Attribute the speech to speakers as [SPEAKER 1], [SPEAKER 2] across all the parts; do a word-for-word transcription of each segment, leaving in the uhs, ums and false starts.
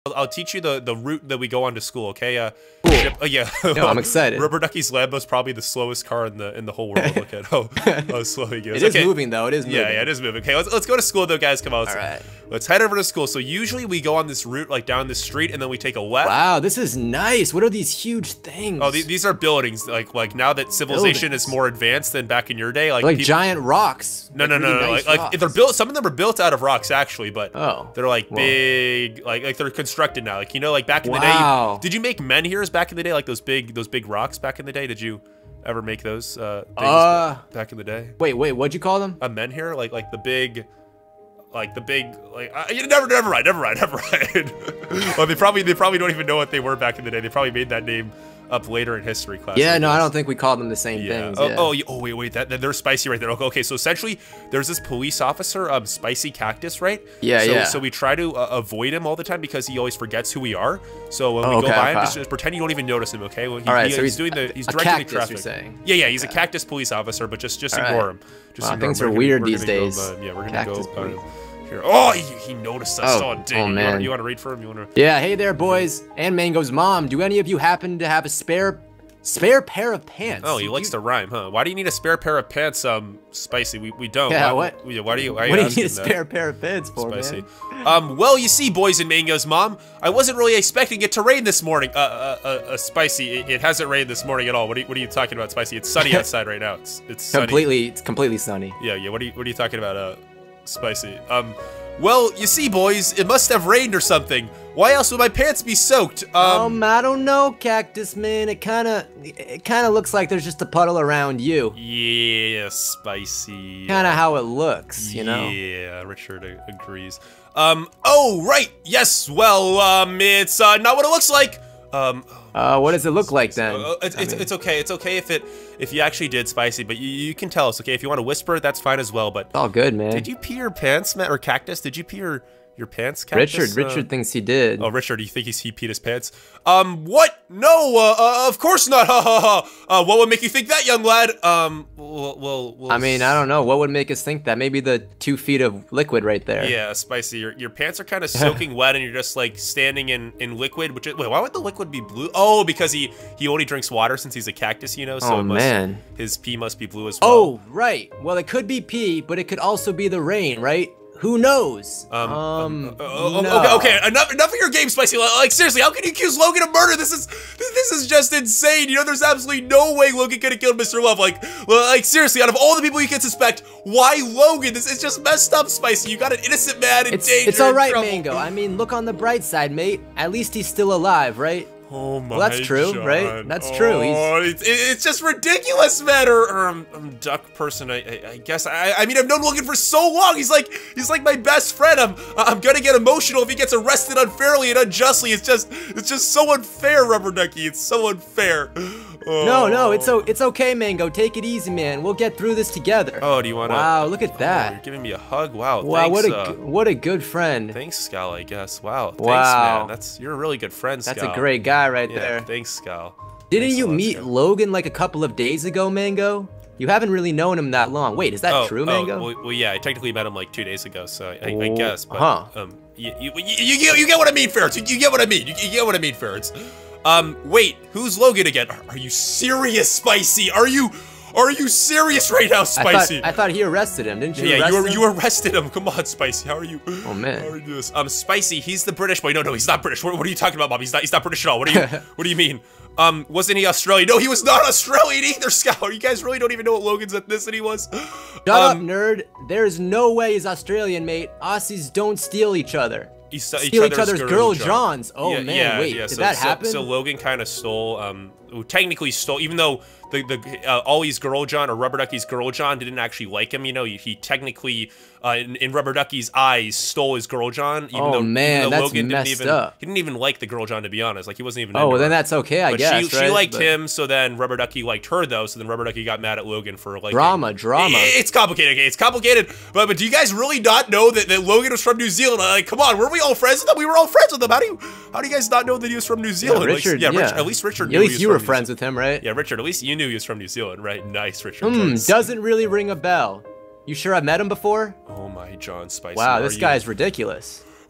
[SPEAKER 1] I'll, I'll teach you the the route that we go on to school, okay? Uh,
[SPEAKER 2] cool.
[SPEAKER 1] ship, uh, yeah.
[SPEAKER 2] No, I'm excited.
[SPEAKER 1] Rubber Ducky's Lambo's probably the slowest car in the in the whole world. Look at how, how slow he goes.
[SPEAKER 2] It is
[SPEAKER 1] okay.
[SPEAKER 2] moving though. It is moving.
[SPEAKER 1] Yeah, yeah, it is moving. Okay, let's let's go to school though, guys. Come on. Let's,
[SPEAKER 2] All right.
[SPEAKER 1] Let's head over to school. So usually we go on this route, like down this street, and then we take a left.
[SPEAKER 2] Wow, this is nice. What are these huge things?
[SPEAKER 1] Oh, th these are buildings. Like like now that civilization
[SPEAKER 2] buildings.
[SPEAKER 1] is more advanced than back in your day, like
[SPEAKER 2] like
[SPEAKER 1] people,
[SPEAKER 2] giant rocks.
[SPEAKER 1] No,
[SPEAKER 2] like
[SPEAKER 1] no, no,
[SPEAKER 2] really
[SPEAKER 1] no.
[SPEAKER 2] nice
[SPEAKER 1] Like, like they're built. Some of them are built out of rocks, actually, but
[SPEAKER 2] oh,
[SPEAKER 1] they're like
[SPEAKER 2] well.
[SPEAKER 1] big. Like like they're constructed now. Like you know, like back in
[SPEAKER 2] wow.
[SPEAKER 1] the day. You, did you make menhirs back in the day? Like those big those big rocks back in the day? Did you ever make those uh, things
[SPEAKER 2] uh,
[SPEAKER 1] back in the day?
[SPEAKER 2] Wait, wait. What'd you call them?
[SPEAKER 1] A menhir, like like the big. Like the big, like uh, you never, never mind, never mind, never mind. Well, they probably, they probably don't even know what they were back in the day. They probably made that name up later in history class.
[SPEAKER 2] Yeah, no, I don't think we called them the same
[SPEAKER 1] yeah.
[SPEAKER 2] things.
[SPEAKER 1] Oh,
[SPEAKER 2] yeah.
[SPEAKER 1] oh, oh, wait, wait, that, that they're spicy right there. Okay, okay, so essentially, there's this police officer, um, Spicy Cactus, right?
[SPEAKER 2] Yeah,
[SPEAKER 1] so,
[SPEAKER 2] yeah.
[SPEAKER 1] So we try to uh, avoid him all the time because he always forgets who we are. So when
[SPEAKER 2] Oh,
[SPEAKER 1] we
[SPEAKER 2] okay,
[SPEAKER 1] go by
[SPEAKER 2] okay.
[SPEAKER 1] him, just, just pretend you don't even notice him. Okay? Well, he,
[SPEAKER 2] all right,
[SPEAKER 1] he,
[SPEAKER 2] so
[SPEAKER 1] he's,
[SPEAKER 2] he's
[SPEAKER 1] doing the, he's
[SPEAKER 2] a
[SPEAKER 1] directing
[SPEAKER 2] cactus,
[SPEAKER 1] the traffic.
[SPEAKER 2] you're saying?
[SPEAKER 1] Yeah, yeah, he's
[SPEAKER 2] okay.
[SPEAKER 1] a cactus police officer, but just, just
[SPEAKER 2] all
[SPEAKER 1] ignore
[SPEAKER 2] right.
[SPEAKER 1] him. Just
[SPEAKER 2] Wow,
[SPEAKER 1] ignore
[SPEAKER 2] things
[SPEAKER 1] him.
[SPEAKER 2] are
[SPEAKER 1] We're
[SPEAKER 2] weird
[SPEAKER 1] gonna,
[SPEAKER 2] these
[SPEAKER 1] we're
[SPEAKER 2] days.
[SPEAKER 1] Go, uh, yeah, we're gonna
[SPEAKER 2] Cactus
[SPEAKER 1] go. Uh,
[SPEAKER 2] police.
[SPEAKER 1] Here. Oh, he, he noticed us.
[SPEAKER 2] Oh,
[SPEAKER 1] Oh, dang.
[SPEAKER 2] oh,
[SPEAKER 1] You
[SPEAKER 2] man.
[SPEAKER 1] wanna, you want to read for him? You want to?
[SPEAKER 2] Yeah, hey there, boys. And Mango's mom. Do any of you happen to have a spare, spare pair of pants?
[SPEAKER 1] Oh, he likes
[SPEAKER 2] you,
[SPEAKER 1] to rhyme, huh? Why do you need a spare pair of pants, um, Spicy? We, we don't.
[SPEAKER 2] Yeah,
[SPEAKER 1] why,
[SPEAKER 2] what?
[SPEAKER 1] Why, why do you? Why
[SPEAKER 2] What do you
[SPEAKER 1] asking
[SPEAKER 2] need a
[SPEAKER 1] that?
[SPEAKER 2] spare pair of pants for,
[SPEAKER 1] Spicy.
[SPEAKER 2] man?
[SPEAKER 1] Um, well, you see, boys and Mango's mom, I wasn't really expecting it to rain this morning. Uh, uh, uh, uh Spicy, it, it hasn't rained this morning at all. What are you, what are you talking about, Spicy? It's sunny outside right now. It's, it's sunny.
[SPEAKER 2] Completely, it's completely sunny.
[SPEAKER 1] Yeah, yeah. What are you, what are you talking about, uh, Spicy? Um, well, you see, boys, it must have rained or something. Why else would my pants be soaked? Um,
[SPEAKER 2] Um, I don't know, Cactus Man. It kind of, it kind of looks like there's just a puddle around you.
[SPEAKER 1] yeah, Spicy.
[SPEAKER 2] Kind of how it looks, you know.
[SPEAKER 1] Yeah, Richard a- agrees. Um, oh, right. Yes, well, um, it's, uh, not what it looks like. Um,
[SPEAKER 2] Uh, what does it look like then?
[SPEAKER 1] Uh, it's,
[SPEAKER 2] I
[SPEAKER 1] it's,
[SPEAKER 2] mean-
[SPEAKER 1] it's okay. It's okay if it if you actually did, Spicy, but you, you can tell us, okay? If you want to whisper, that's fine as well, but...
[SPEAKER 2] It's all good, man.
[SPEAKER 1] Did you pee your pants, Matt, or Cactus? Did you pee your, your pants, Cactus?
[SPEAKER 2] Richard,
[SPEAKER 1] Uh,
[SPEAKER 2] Richard thinks he did.
[SPEAKER 1] Oh, Richard, do you think he's, he peed his pants? Um, what? No, uh, uh of course not, ha ha ha. Uh, what would make you think that, young lad? Um, well, well, well
[SPEAKER 2] I mean, I don't know. What would make us think that? Maybe the two feet of liquid right there.
[SPEAKER 1] Yeah, Spicy, your, your pants are kind of soaking wet and you're just like standing in, in liquid, which is, wait, why would the liquid be blue? Oh, because he, he only drinks water since he's a cactus, you know, so
[SPEAKER 2] Oh,
[SPEAKER 1] it must,
[SPEAKER 2] man.
[SPEAKER 1] his pee must be blue as well.
[SPEAKER 2] Oh, right. Well, it could be pee, but it could also be the rain, right? Who knows?
[SPEAKER 1] Um,
[SPEAKER 2] Um,
[SPEAKER 1] um, uh,
[SPEAKER 2] no.
[SPEAKER 1] okay, okay, enough, enough of your game, Spicy. Like, like, seriously, how can you accuse Logan of murder? This is, this is just insane. You know, there's absolutely no way Logan could have killed Mister Love. Like, like, seriously, out of all the people you can suspect, why Logan? This is just messed up, Spicy. You got an innocent man in
[SPEAKER 2] It's,
[SPEAKER 1] danger.
[SPEAKER 2] it's all
[SPEAKER 1] in
[SPEAKER 2] right,
[SPEAKER 1] trouble.
[SPEAKER 2] Mango. I mean, look on the bright side, mate. At least he's still alive, right?
[SPEAKER 1] Oh my
[SPEAKER 2] Well, that's true,
[SPEAKER 1] John.
[SPEAKER 2] right? That's true. He's-
[SPEAKER 1] Oh, it's, it's just ridiculous, man. Or, or um, um, duck person. I, I, I guess. I, I mean, I've known Logan for so long. He's like, he's like my best friend. I'm, I'm gonna get emotional if he gets arrested unfairly and unjustly. It's just, it's just so unfair, Rubber Ducky. It's so unfair. Oh.
[SPEAKER 2] No, no, it's o it's okay, Mango. Take it easy, man. We'll get through this together.
[SPEAKER 1] Oh, do you wanna?
[SPEAKER 2] Wow, look at
[SPEAKER 1] Oh,
[SPEAKER 2] that.
[SPEAKER 1] you're giving me a hug. Wow.
[SPEAKER 2] Wow,
[SPEAKER 1] thanks,
[SPEAKER 2] what a
[SPEAKER 1] uh,
[SPEAKER 2] g- what a good friend.
[SPEAKER 1] Thanks, Scal. I guess. Wow. Thanks,
[SPEAKER 2] Wow.
[SPEAKER 1] man. That's you're a really good friend, Scal.
[SPEAKER 2] That's a great guy right
[SPEAKER 1] Yeah.
[SPEAKER 2] there.
[SPEAKER 1] Thanks, Scal.
[SPEAKER 2] Didn't
[SPEAKER 1] Thanks a
[SPEAKER 2] you
[SPEAKER 1] lot,
[SPEAKER 2] meet
[SPEAKER 1] Scal.
[SPEAKER 2] Logan like a couple of days ago, Mango? You haven't really known him that long. Wait, is that
[SPEAKER 1] Oh,
[SPEAKER 2] true,
[SPEAKER 1] oh,
[SPEAKER 2] Mango?
[SPEAKER 1] well, well, yeah, I technically met him like two days ago, so I, I, I
[SPEAKER 2] Oh,
[SPEAKER 1] guess. But,
[SPEAKER 2] huh.
[SPEAKER 1] um, you, you, you, you, get- you get what I mean, Ferrets. You, you get what I mean. You, you get what I mean, Ferrets. Um, wait, who's Logan again? Are, are you serious, Spicy? Are you, are you serious right now,
[SPEAKER 2] I
[SPEAKER 1] Spicy?
[SPEAKER 2] thought I thought he arrested him. Didn't you?
[SPEAKER 1] yeah,
[SPEAKER 2] arrest
[SPEAKER 1] you, were,
[SPEAKER 2] him?
[SPEAKER 1] you arrested him. Come on, Spicy. How are you?
[SPEAKER 2] Oh, man.
[SPEAKER 1] How are you doing this? Um, Spicy, he's the British boy. No, no, he's not British. What, what are you talking about, Bob? He's not. He's not British at all. What do you? What do you mean? Um, wasn't he Australian? No, he was not Australian either, Scout. You guys really don't even know what Logan's ethnicity was.
[SPEAKER 2] Shut up,
[SPEAKER 1] Um,
[SPEAKER 2] nerd. There's no way he's Australian, mate. Aussies don't steal each other.
[SPEAKER 1] Each,
[SPEAKER 2] Steal each other's girl Johns. Oh
[SPEAKER 1] yeah,
[SPEAKER 2] man,
[SPEAKER 1] yeah,
[SPEAKER 2] wait,
[SPEAKER 1] yeah.
[SPEAKER 2] did
[SPEAKER 1] so,
[SPEAKER 2] that
[SPEAKER 1] so,
[SPEAKER 2] happen?
[SPEAKER 1] So Logan kind of stole, um, technically stole, even though the the uh, Ollie's Girl John or Rubber Ducky's Girl John didn't actually like him. You know, he, he technically, uh, in, in Rubber Ducky's eyes, stole his Girl John. Even
[SPEAKER 2] Oh,
[SPEAKER 1] though,
[SPEAKER 2] man,
[SPEAKER 1] even though
[SPEAKER 2] that's
[SPEAKER 1] Logan
[SPEAKER 2] messed
[SPEAKER 1] didn't even,
[SPEAKER 2] up.
[SPEAKER 1] He didn't even like the Girl John, to be honest. Like he wasn't even.
[SPEAKER 2] Oh,
[SPEAKER 1] into
[SPEAKER 2] well, then
[SPEAKER 1] her.
[SPEAKER 2] that's okay, I
[SPEAKER 1] but
[SPEAKER 2] guess.
[SPEAKER 1] she
[SPEAKER 2] right?
[SPEAKER 1] she liked
[SPEAKER 2] But
[SPEAKER 1] him, so then Rubber Ducky liked her though. So then Rubber Ducky got mad at Logan for like
[SPEAKER 2] Drama, drama.
[SPEAKER 1] It's complicated. Okay, it's complicated. But but do you guys really not know that, that Logan was from New Zealand? Like, come on, were we all friends with him? We were all friends with him. How do you how do you guys not know that he was from New Zealand?
[SPEAKER 2] Yeah,
[SPEAKER 1] Like,
[SPEAKER 2] Richard.
[SPEAKER 1] yeah,
[SPEAKER 2] yeah,
[SPEAKER 1] Rich- at least Richard.
[SPEAKER 2] At
[SPEAKER 1] knew he
[SPEAKER 2] least
[SPEAKER 1] was
[SPEAKER 2] you
[SPEAKER 1] from
[SPEAKER 2] were
[SPEAKER 1] New
[SPEAKER 2] friends
[SPEAKER 1] Zealand.
[SPEAKER 2] with him, right?
[SPEAKER 1] Yeah, Richard. At least you knew he was from New Zealand, right? Nice, Richard.
[SPEAKER 2] Hmm.
[SPEAKER 1] Nice.
[SPEAKER 2] Doesn't really ring a bell. You sure I've met him before?
[SPEAKER 1] Oh my, John Spicy.
[SPEAKER 2] Wow,
[SPEAKER 1] are
[SPEAKER 2] this
[SPEAKER 1] you-
[SPEAKER 2] guy's ridiculous.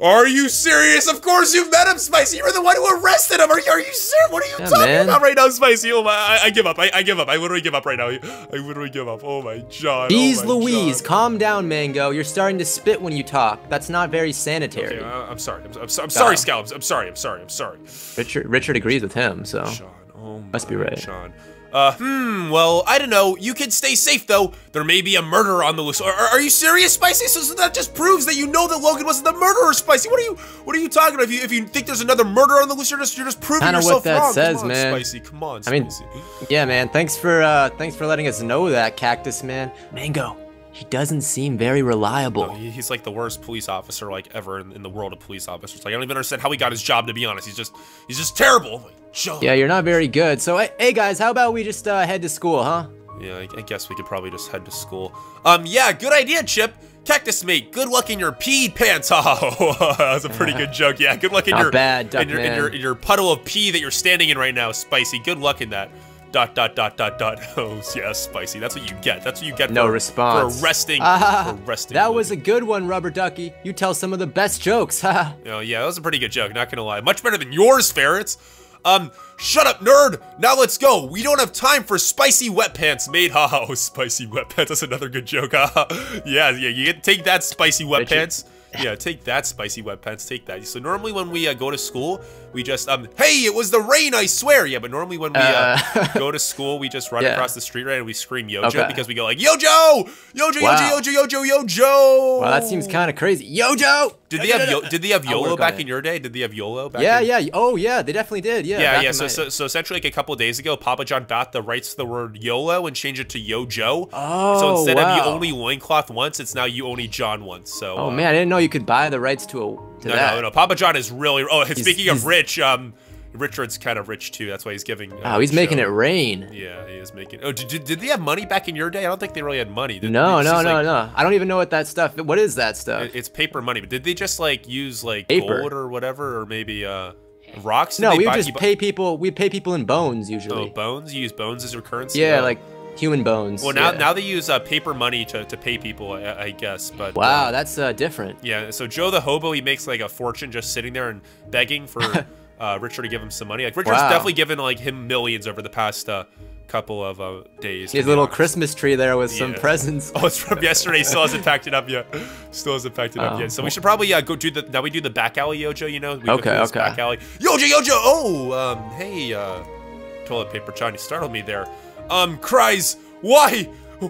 [SPEAKER 1] Are you serious? Of course you met him, Spicy. You're the one who arrested him. Are you, are you serious? What are you yeah, talking man. about right now, Spicy? Oh my, I, I give up. I, I give up. I literally give up right now. I literally give up. Oh my John.
[SPEAKER 2] Jeez
[SPEAKER 1] oh my
[SPEAKER 2] Louise,
[SPEAKER 1] John.
[SPEAKER 2] calm down, Mango. You're starting to spit when you talk. That's not very sanitary.
[SPEAKER 1] Okay, uh, I'm sorry. I'm, I'm, I'm sorry, Scallops. I'm sorry. I'm sorry. I'm sorry.
[SPEAKER 2] Richard, Richard agrees with him, so
[SPEAKER 1] Sean, oh my
[SPEAKER 2] must be right.
[SPEAKER 1] Sean. Uh, hmm, well, I don't know. You can stay safe, though. There may be a murderer on the loose. Are, are you serious, Spicy? So, so that just proves that you know that Logan wasn't the murderer, Spicy. What are you What are you talking about? If you, if you think there's another murderer on the loose, you're just, you're just proving
[SPEAKER 2] Kinda
[SPEAKER 1] yourself
[SPEAKER 2] what that
[SPEAKER 1] wrong.
[SPEAKER 2] says,
[SPEAKER 1] Come on,
[SPEAKER 2] man.
[SPEAKER 1] Spicy. Come on, Spicy.
[SPEAKER 2] I mean, yeah, man. Thanks for, uh, thanks for letting us know that, Cactus Man. Mango, he doesn't seem very reliable.
[SPEAKER 1] No, he, he's like the worst police officer, like, ever in, in the world of police officers. Like, I don't even understand how he got his job, to be honest. He's just, he's just terrible. Like,
[SPEAKER 2] yeah, you're not very good. So, hey guys, how about we just uh, head to school, huh?
[SPEAKER 1] Yeah, I, I guess we could probably just head to school. Um, yeah, good idea, Chip. Cactus mate, good luck in your pee pants. Oh, that was a pretty good joke. Yeah, good luck in
[SPEAKER 2] not
[SPEAKER 1] your
[SPEAKER 2] bad, Duck
[SPEAKER 1] in your,
[SPEAKER 2] man.
[SPEAKER 1] in your in your puddle of pee that you're standing in right now, Spicy. Good luck in that. Dot dot dot dot dot. Oh yeah, Spicy. That's what you get. That's what you get.
[SPEAKER 2] No
[SPEAKER 1] for,
[SPEAKER 2] response.
[SPEAKER 1] For arresting.
[SPEAKER 2] Uh,
[SPEAKER 1] for arresting.
[SPEAKER 2] That was a good one, Rubber Ducky. You tell some of the best jokes.
[SPEAKER 1] Oh yeah, that was a pretty good joke. Not gonna lie. Much better than yours, Ferrets. Um, shut up, nerd! Now let's go! We don't have time for spicy wet pants made. Haha, oh, spicy wet pants. That's another good joke. Haha. yeah, yeah, you get take that spicy wet
[SPEAKER 2] Richard.
[SPEAKER 1] pants. Yeah, take that, spicy wet pants. Take that. So normally when we uh, go to school, we just um, hey, it was the rain, I swear. Yeah, but normally when we uh,
[SPEAKER 2] Uh,
[SPEAKER 1] go to school, we just run
[SPEAKER 2] yeah.
[SPEAKER 1] across the street, right, and we scream Yojo
[SPEAKER 2] Okay.
[SPEAKER 1] because we go like Yojo, Yojo,
[SPEAKER 2] Wow.
[SPEAKER 1] Yojo, Yojo, Yojo, Yojo.
[SPEAKER 2] Wow, that seems kind of crazy. Yojo!
[SPEAKER 1] Did they have Yo Did they have
[SPEAKER 2] I'll
[SPEAKER 1] YOLO
[SPEAKER 2] work on
[SPEAKER 1] back
[SPEAKER 2] it.
[SPEAKER 1] in your day? Did they have YOLO back?
[SPEAKER 2] Yeah,
[SPEAKER 1] in
[SPEAKER 2] yeah. Oh, yeah. They definitely did. Yeah.
[SPEAKER 1] Yeah,
[SPEAKER 2] back
[SPEAKER 1] yeah.
[SPEAKER 2] in
[SPEAKER 1] So,
[SPEAKER 2] my-
[SPEAKER 1] so, so essentially, like a couple days ago, Papa John bought the rights to the word YOLO and changed it to Yojo.
[SPEAKER 2] Oh,
[SPEAKER 1] So instead
[SPEAKER 2] wow.
[SPEAKER 1] of you only loincloth once, it's now you only John once. So.
[SPEAKER 2] Oh
[SPEAKER 1] uh,
[SPEAKER 2] man, I didn't know you could buy the rights to a to
[SPEAKER 1] No,
[SPEAKER 2] that.
[SPEAKER 1] no, no. Papa John is really. Oh,
[SPEAKER 2] He's-
[SPEAKER 1] speaking
[SPEAKER 2] he's-
[SPEAKER 1] of rich, um, Richard's kind of rich too. That's why he's giving. Uh,
[SPEAKER 2] Oh, he's making
[SPEAKER 1] show.
[SPEAKER 2] it rain.
[SPEAKER 1] Yeah, he is making. Oh, did, did, did they have money back in your day? I don't think they really had money. Did,
[SPEAKER 2] No,
[SPEAKER 1] they
[SPEAKER 2] no,
[SPEAKER 1] just,
[SPEAKER 2] no,
[SPEAKER 1] like,
[SPEAKER 2] no. I don't even know what that stuff. What is that stuff?
[SPEAKER 1] it- It's paper money, but did they just like use like
[SPEAKER 2] Paper.
[SPEAKER 1] gold or whatever, or maybe uh, rocks? Did
[SPEAKER 2] no,
[SPEAKER 1] they
[SPEAKER 2] we
[SPEAKER 1] buy-
[SPEAKER 2] would
[SPEAKER 1] you
[SPEAKER 2] just
[SPEAKER 1] bu-
[SPEAKER 2] pay people. We pay people in bones usually.
[SPEAKER 1] Oh, bones. You use bones as your currency.
[SPEAKER 2] yeah,
[SPEAKER 1] Oh.
[SPEAKER 2] like human bones.
[SPEAKER 1] Well, now
[SPEAKER 2] yeah.
[SPEAKER 1] now they use uh, paper money to, to pay people, I, I guess. But
[SPEAKER 2] Wow,
[SPEAKER 1] uh,
[SPEAKER 2] that's uh, different.
[SPEAKER 1] yeah. So Joe the hobo, he makes like a fortune just sitting there and begging for uh, Richard to give him some money. Like Richard's
[SPEAKER 2] Wow.
[SPEAKER 1] definitely given like him millions over the past uh, couple of uh, days. to
[SPEAKER 2] His
[SPEAKER 1] be
[SPEAKER 2] little
[SPEAKER 1] honest.
[SPEAKER 2] Christmas tree there with some
[SPEAKER 1] Yeah.
[SPEAKER 2] presents.
[SPEAKER 1] Oh, it's from yesterday. Still hasn't packed it up yet. Still hasn't packed it up
[SPEAKER 2] Oh.
[SPEAKER 1] yet. So we should probably uh, go do the. Now we do the back alley Yojo. You know. We go
[SPEAKER 2] Okay,
[SPEAKER 1] through this
[SPEAKER 2] okay.
[SPEAKER 1] Back alley. Yojo, Yojo. Oh, um, hey, uh, toilet paper John, you startled me there. Um, cries. Why?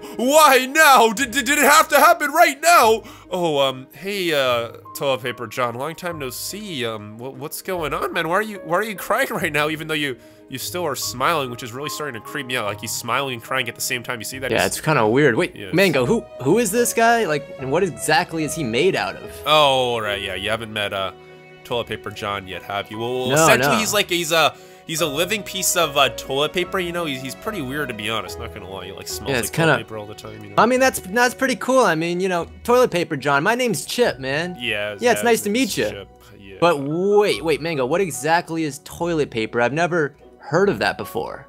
[SPEAKER 1] Why now? Did, did, did it have to happen right now? Oh, um, hey, uh, toilet paper John, long time no see. Um, what, what's going on, man? Why are you why are you crying right now? Even though you you still are smiling, which is really starting to creep me out. Like he's smiling and crying at the same time. You see that?
[SPEAKER 2] Yeah,
[SPEAKER 1] He's-
[SPEAKER 2] it's kind of weird. Wait,
[SPEAKER 1] Yes.
[SPEAKER 2] Mango, who who is this guy? Like, and what exactly is he made out of?
[SPEAKER 1] Oh, right, yeah. You haven't met uh, toilet paper John yet, have you? Well,
[SPEAKER 2] No,
[SPEAKER 1] essentially,
[SPEAKER 2] no.
[SPEAKER 1] he's like he's a he's a living piece of uh, toilet paper. You know, he's, he's pretty weird to be honest. Not gonna lie, he like smells
[SPEAKER 2] Yeah,
[SPEAKER 1] like
[SPEAKER 2] it's
[SPEAKER 1] toilet
[SPEAKER 2] kinda-
[SPEAKER 1] paper all the time. You know?
[SPEAKER 2] I mean, that's that's pretty cool. I mean, you know, toilet paper, John. My name's Chip, man.
[SPEAKER 1] yeah,
[SPEAKER 2] yeah, it's nice to meet you.
[SPEAKER 1] Chip, yeah.
[SPEAKER 2] But wait, wait, Mango, what exactly is toilet paper? I've never heard of that before.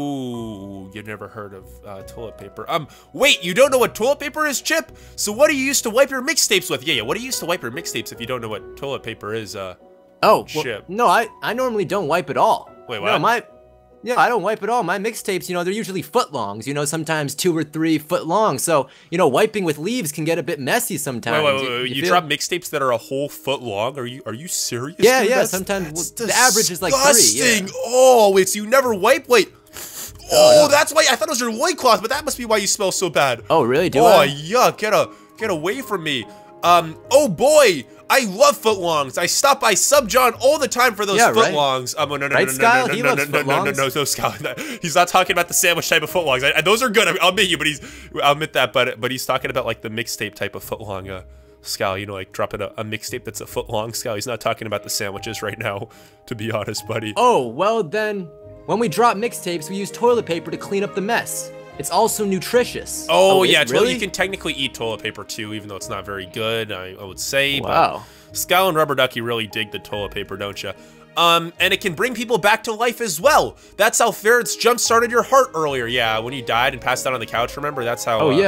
[SPEAKER 1] Ooh, you've never heard of uh, toilet paper. Um, wait, you don't know what toilet paper is, Chip? So what do you use to wipe your mixtapes with? Yeah, yeah. What do you use to wipe your mixtapes if you don't know what toilet paper is? Uh,
[SPEAKER 2] Oh, well,
[SPEAKER 1] Chip.
[SPEAKER 2] no, I I normally don't wipe at all.
[SPEAKER 1] Wait,
[SPEAKER 2] No,
[SPEAKER 1] what?
[SPEAKER 2] my yeah, I don't wipe at all. My mixtapes, you know, they're usually foot longs. You know, sometimes two or three foot long. So you know, wiping with leaves can get a bit messy sometimes.
[SPEAKER 1] wait, wait, wait. wait. You,
[SPEAKER 2] feel-
[SPEAKER 1] drop mixtapes that are a whole foot long? Are you are you serious?
[SPEAKER 2] Yeah,
[SPEAKER 1] dude?
[SPEAKER 2] yeah,
[SPEAKER 1] That's-
[SPEAKER 2] sometimes
[SPEAKER 1] that's
[SPEAKER 2] the average is like three, yeah.
[SPEAKER 1] disgusting. Oh, wait, so you never wipe? Wait. Oh, that's why I thought it was your loincloth, but that must be why you smell so bad.
[SPEAKER 2] Oh, really? Do
[SPEAKER 1] oh,
[SPEAKER 2] I?
[SPEAKER 1] yuck. Get a get away from me. Um, oh boy. I love footlongs. I stop by Sub John all the time for those
[SPEAKER 2] Yeah, right.
[SPEAKER 1] footlongs. Um, oh, no, no,
[SPEAKER 2] Right,
[SPEAKER 1] no, no,
[SPEAKER 2] Skyle?
[SPEAKER 1] no,
[SPEAKER 2] He
[SPEAKER 1] no,
[SPEAKER 2] loves
[SPEAKER 1] no, no, no, no,
[SPEAKER 2] footlongs.
[SPEAKER 1] no, no, Skyle. He's not talking about the sandwich type of footlongs. I, I, those are good. I mean, I'll admit you, but he's, I'll admit that. But but he's talking about like the mixtape type of footlong. Uh, Skyle, you know, like dropping a, a mixtape that's a foot long. Skyle, he's not talking about the sandwiches right now, to be honest, buddy.
[SPEAKER 2] Oh, well then, when we drop mixtapes, we use toilet paper to clean up the mess. It's also nutritious.
[SPEAKER 1] Oh,
[SPEAKER 2] is
[SPEAKER 1] yeah,
[SPEAKER 2] it
[SPEAKER 1] totally.
[SPEAKER 2] really?
[SPEAKER 1] You can technically eat toilet paper too, even though it's not very good, I, I would say.
[SPEAKER 2] Wow.
[SPEAKER 1] But Skyle and Rubber Ducky really dig the toilet paper, don't you? Um, and it can bring people back to life as well. That's how Ferrets jump started your heart earlier. Yeah, when you died and passed out on the couch, remember? That's how
[SPEAKER 2] Oh,
[SPEAKER 1] uh,
[SPEAKER 2] yeah.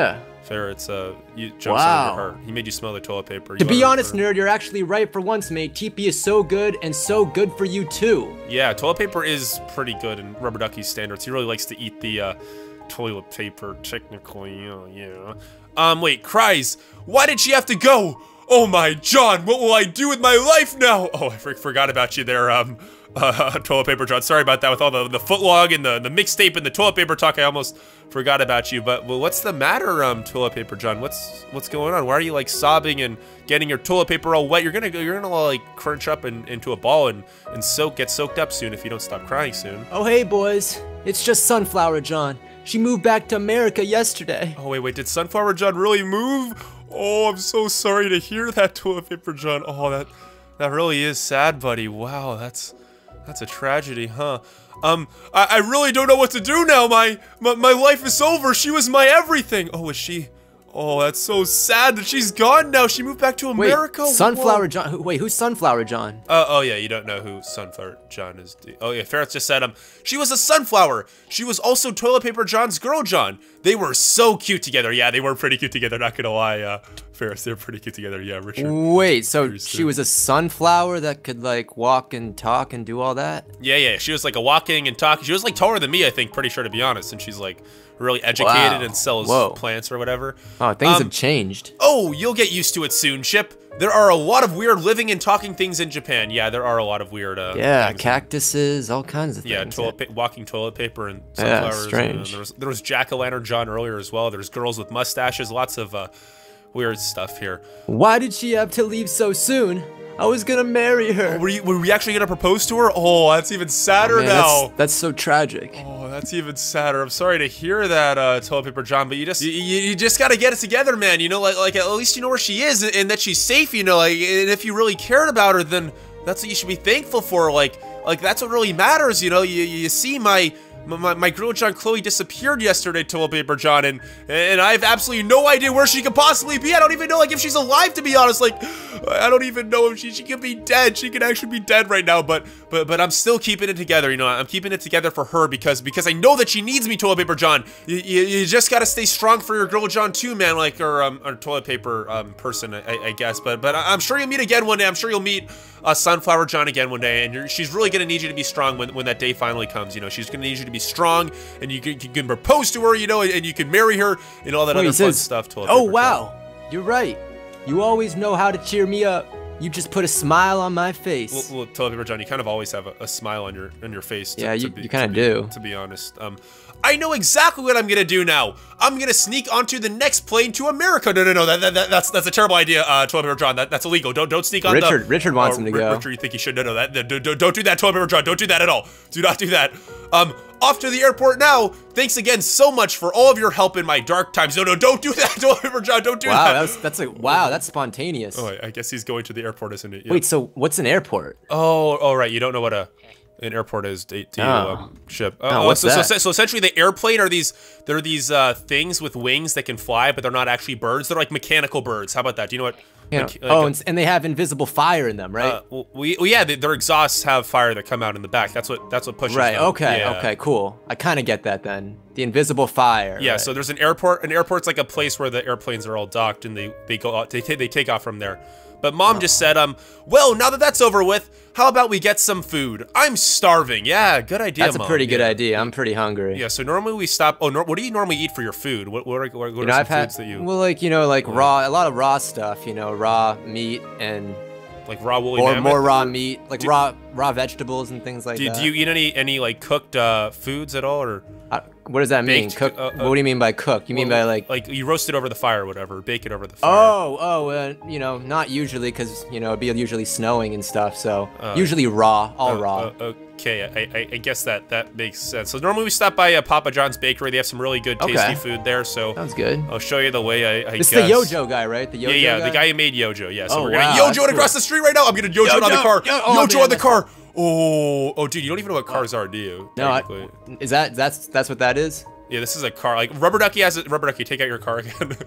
[SPEAKER 1] Ferret's uh, you jumps
[SPEAKER 2] Wow.
[SPEAKER 1] out of your heart. He made you smell the toilet paper.
[SPEAKER 2] To
[SPEAKER 1] You
[SPEAKER 2] be
[SPEAKER 1] are-
[SPEAKER 2] honest,
[SPEAKER 1] are-
[SPEAKER 2] nerd, you're actually right for once, mate. T P is so good and so good for you too.
[SPEAKER 1] Yeah, toilet paper is pretty good in Rubber Ducky's standards. He really likes to eat the uh, toilet paper, technically, yeah, yeah. Um, wait, Cries, why did she have to go? Oh my, John, what will I do with my life now? Oh, I for forgot about you there, um, uh, toilet paper John. Sorry about that with all the, the footlong and the, the mixtape and the toilet paper talk. I almost forgot about you. But, well, what's the matter, um, toilet paper John? What's what's going on? Why are you, like, sobbing and getting your toilet paper all wet? You're gonna, you're gonna, like, crunch up in, into a ball and, and soak, get soaked up soon if you don't stop crying soon.
[SPEAKER 2] Oh, hey, boys. It's just Sunflower John. She moved back to America yesterday.
[SPEAKER 1] Oh, wait, wait, did Sunflower John really move? Oh, I'm so sorry to hear that, toilet paper John. Oh, that that really is sad, buddy. Wow, that's that's a tragedy, huh? Um, I, I really don't know what to do now. My, my my life is over. She was my everything. Oh, is she? Oh, that's so sad that she's gone now. She moved back to
[SPEAKER 2] Wait,
[SPEAKER 1] America.
[SPEAKER 2] Sunflower
[SPEAKER 1] Whoa.
[SPEAKER 2] John. who- Wait, who's Sunflower John?
[SPEAKER 1] Uh, oh yeah, you don't know who Sunflower John is. do you? Oh yeah, Ferris just said um she was a sunflower. She was also Toilet Paper John's girl John. They were so cute together. Yeah, they were pretty cute together. Not gonna lie, uh, Ferris, they were pretty cute together. Yeah, Richard.
[SPEAKER 2] Wait, so
[SPEAKER 1] Pretty
[SPEAKER 2] she
[SPEAKER 1] soon.
[SPEAKER 2] was a sunflower that could like walk and talk and do all that?
[SPEAKER 1] Yeah, yeah, she was like a walking and talking. She was like taller than me, I think, pretty sure to be honest. And she's like really educated
[SPEAKER 2] Wow.
[SPEAKER 1] and sells
[SPEAKER 2] Whoa.
[SPEAKER 1] plants or whatever.
[SPEAKER 2] Oh, things
[SPEAKER 1] Um,
[SPEAKER 2] have changed.
[SPEAKER 1] Oh, you'll get used to it soon, Chip. There are a lot of weird living and talking things in Japan. Yeah, there are a lot of weird. Uh,
[SPEAKER 2] Yeah,
[SPEAKER 1] things.
[SPEAKER 2] cactuses, all kinds of things.
[SPEAKER 1] Yeah, toilet pa walking toilet paper and
[SPEAKER 2] Yeah,
[SPEAKER 1] sunflowers.
[SPEAKER 2] strange.
[SPEAKER 1] And there was there was Jack-o'-lantern John earlier as well. There's girls with mustaches. Lots of uh, weird stuff here.
[SPEAKER 2] Why did she have to leave so soon? I was gonna marry her.
[SPEAKER 1] Were you were we actually gonna propose to her? Oh, that's even sadder
[SPEAKER 2] Man,
[SPEAKER 1] now.
[SPEAKER 2] that's, that's so tragic.
[SPEAKER 1] Oh, that's even sadder. I'm sorry to hear that, uh, toilet paper John, but you just you, you you just gotta get it together, man. You know, like like at least you know where she is and, and that she's safe. You know, like and if you really cared about her, then that's what you should be thankful for. Like like that's what really matters. You know, you you see my. My, my girl John Chloe disappeared yesterday, toilet paper John, and and I have absolutely no idea where she could possibly be. I don't even know like if she's alive, to be honest. Like I don't even know if she she could be dead. She could actually be dead right now, but but but I'm still keeping it together. You know, I'm keeping it together for her because because I know that she needs me, toilet paper John. You, you, you just gotta stay strong for your girl John too, man. Like or um or toilet paper um person, I, I guess. But but I'm sure you'll meet again one day. I'm sure you'll meet uh, Sunflower John again one day, and you're, she's really gonna need you to be strong when when that day finally comes. You know, she's gonna need you to be strong, and you can, you can propose to her, you know, and, and you can marry her, and all that
[SPEAKER 2] Wait,
[SPEAKER 1] other
[SPEAKER 2] it
[SPEAKER 1] fun
[SPEAKER 2] says-
[SPEAKER 1] stuff. Toilet
[SPEAKER 2] Oh
[SPEAKER 1] paper
[SPEAKER 2] wow, you're right. You always know how to cheer me up. You just put a smile on my face.
[SPEAKER 1] John. Well, well, toilet paper John, you kind of always have a, a smile on your on your face. To,
[SPEAKER 2] Yeah,
[SPEAKER 1] to
[SPEAKER 2] you-
[SPEAKER 1] be-
[SPEAKER 2] you kinda
[SPEAKER 1] to be-
[SPEAKER 2] do.
[SPEAKER 1] To be honest, um, I know exactly what I'm gonna do now. I'm gonna sneak onto the next plane to America. No, no, no, that, that, that that's that's a terrible idea, uh, toilet paper John. That, that's illegal. Don't don't sneak on the.
[SPEAKER 2] Richard- Richard wants
[SPEAKER 1] Oh,
[SPEAKER 2] him to
[SPEAKER 1] Ri-
[SPEAKER 2] go.
[SPEAKER 1] Richard, you think he should? No, no, that, that don't, don't do that, toilet paper John. Don't do that at all. Do not do that. Um, off to the airport now. Thanks again so much for all of your help in my dark times. No, no, don't do that, toilet paper John. Don't do
[SPEAKER 2] wow,
[SPEAKER 1] that.
[SPEAKER 2] that's that's a wow, that's spontaneous.
[SPEAKER 1] Oh, I I guess he's going to the airport, isn't it? Yeah.
[SPEAKER 2] Wait, so what's an airport?
[SPEAKER 1] Oh, all right. You don't know what a an airport is, do do you,
[SPEAKER 2] Oh.
[SPEAKER 1] um, Ship?
[SPEAKER 2] No,
[SPEAKER 1] oh,
[SPEAKER 2] what's
[SPEAKER 1] so, so
[SPEAKER 2] that?
[SPEAKER 1] so essentially, the airplane are these they're these uh, things with wings that can fly, but they're not actually birds. They're like mechanical birds. How about that? Do you know what?
[SPEAKER 2] You know,
[SPEAKER 1] mecha- like
[SPEAKER 2] oh,
[SPEAKER 1] a-
[SPEAKER 2] and, and they have invisible fire in them, right?
[SPEAKER 1] uh, well, we, well, yeah, they, their exhausts have fire that come out in the back. That's what that's what pushes
[SPEAKER 2] right.
[SPEAKER 1] them.
[SPEAKER 2] Okay.
[SPEAKER 1] Yeah.
[SPEAKER 2] Okay. Cool. I kind of get that then. The invisible fire.
[SPEAKER 1] Yeah,
[SPEAKER 2] right.
[SPEAKER 1] so there's an airport. An airport's like a place where the airplanes are all docked and they they go out, they ta- they take off from there. But mom just said, um, well, now that that's over with, how about we get some food? I'm starving. Yeah, good idea,
[SPEAKER 2] That's a
[SPEAKER 1] Mom.
[SPEAKER 2] pretty good
[SPEAKER 1] Yeah.
[SPEAKER 2] idea. I'm pretty hungry.
[SPEAKER 1] Yeah, so normally we stop. Oh, nor, what do you normally eat for your food? What what are, what are
[SPEAKER 2] You
[SPEAKER 1] some
[SPEAKER 2] know, I've had
[SPEAKER 1] foods that you
[SPEAKER 2] well, like you know, like raw, a lot of raw stuff. You know, raw meat and
[SPEAKER 1] like? Raw woolly
[SPEAKER 2] or
[SPEAKER 1] mammoth?
[SPEAKER 2] more raw meat, like
[SPEAKER 1] Do-
[SPEAKER 2] raw raw vegetables and things like
[SPEAKER 1] Do,
[SPEAKER 2] that.
[SPEAKER 1] do you eat any any like cooked uh, foods at all, or
[SPEAKER 2] I, what does that mean?
[SPEAKER 1] baked,
[SPEAKER 2] Cook?
[SPEAKER 1] uh, uh,
[SPEAKER 2] what do you mean by cook? You mean by like?
[SPEAKER 1] like you roast it over the fire or whatever, bake it over the fire?
[SPEAKER 2] Oh, oh, uh, you know, not usually, cause you know it'd be usually snowing and stuff. So
[SPEAKER 1] Uh,
[SPEAKER 2] usually raw, all
[SPEAKER 1] Uh,
[SPEAKER 2] raw.
[SPEAKER 1] uh, okay, I, I, I guess that that makes sense. So normally we stop by uh, Papa John's Bakery. They have some really good, tasty
[SPEAKER 2] Okay.
[SPEAKER 1] food there. So
[SPEAKER 2] Sounds good.
[SPEAKER 1] I'll show you the way. I, I
[SPEAKER 2] This
[SPEAKER 1] guess.
[SPEAKER 2] is the Yojo guy, right? The Yojo
[SPEAKER 1] Yeah, yeah,
[SPEAKER 2] guy.
[SPEAKER 1] the guy who made Yojo. Yeah, so
[SPEAKER 2] Oh,
[SPEAKER 1] we're
[SPEAKER 2] wow,
[SPEAKER 1] gonna Yojo
[SPEAKER 2] that's
[SPEAKER 1] it across
[SPEAKER 2] cool.
[SPEAKER 1] the street right now. I'm gonna Yojo, it on the
[SPEAKER 2] Yojo,
[SPEAKER 1] car.
[SPEAKER 2] Yo- oh,
[SPEAKER 1] Yojo
[SPEAKER 2] man,
[SPEAKER 1] on the
[SPEAKER 2] that's-
[SPEAKER 1] car. Oh, oh, dude, you don't even know what cars are, do you?
[SPEAKER 2] No, I,
[SPEAKER 1] Technically.
[SPEAKER 2] is that that's that's what that is?
[SPEAKER 1] Yeah, this is a car. Like Rubber Ducky has it. Rubber Ducky, take out your car again.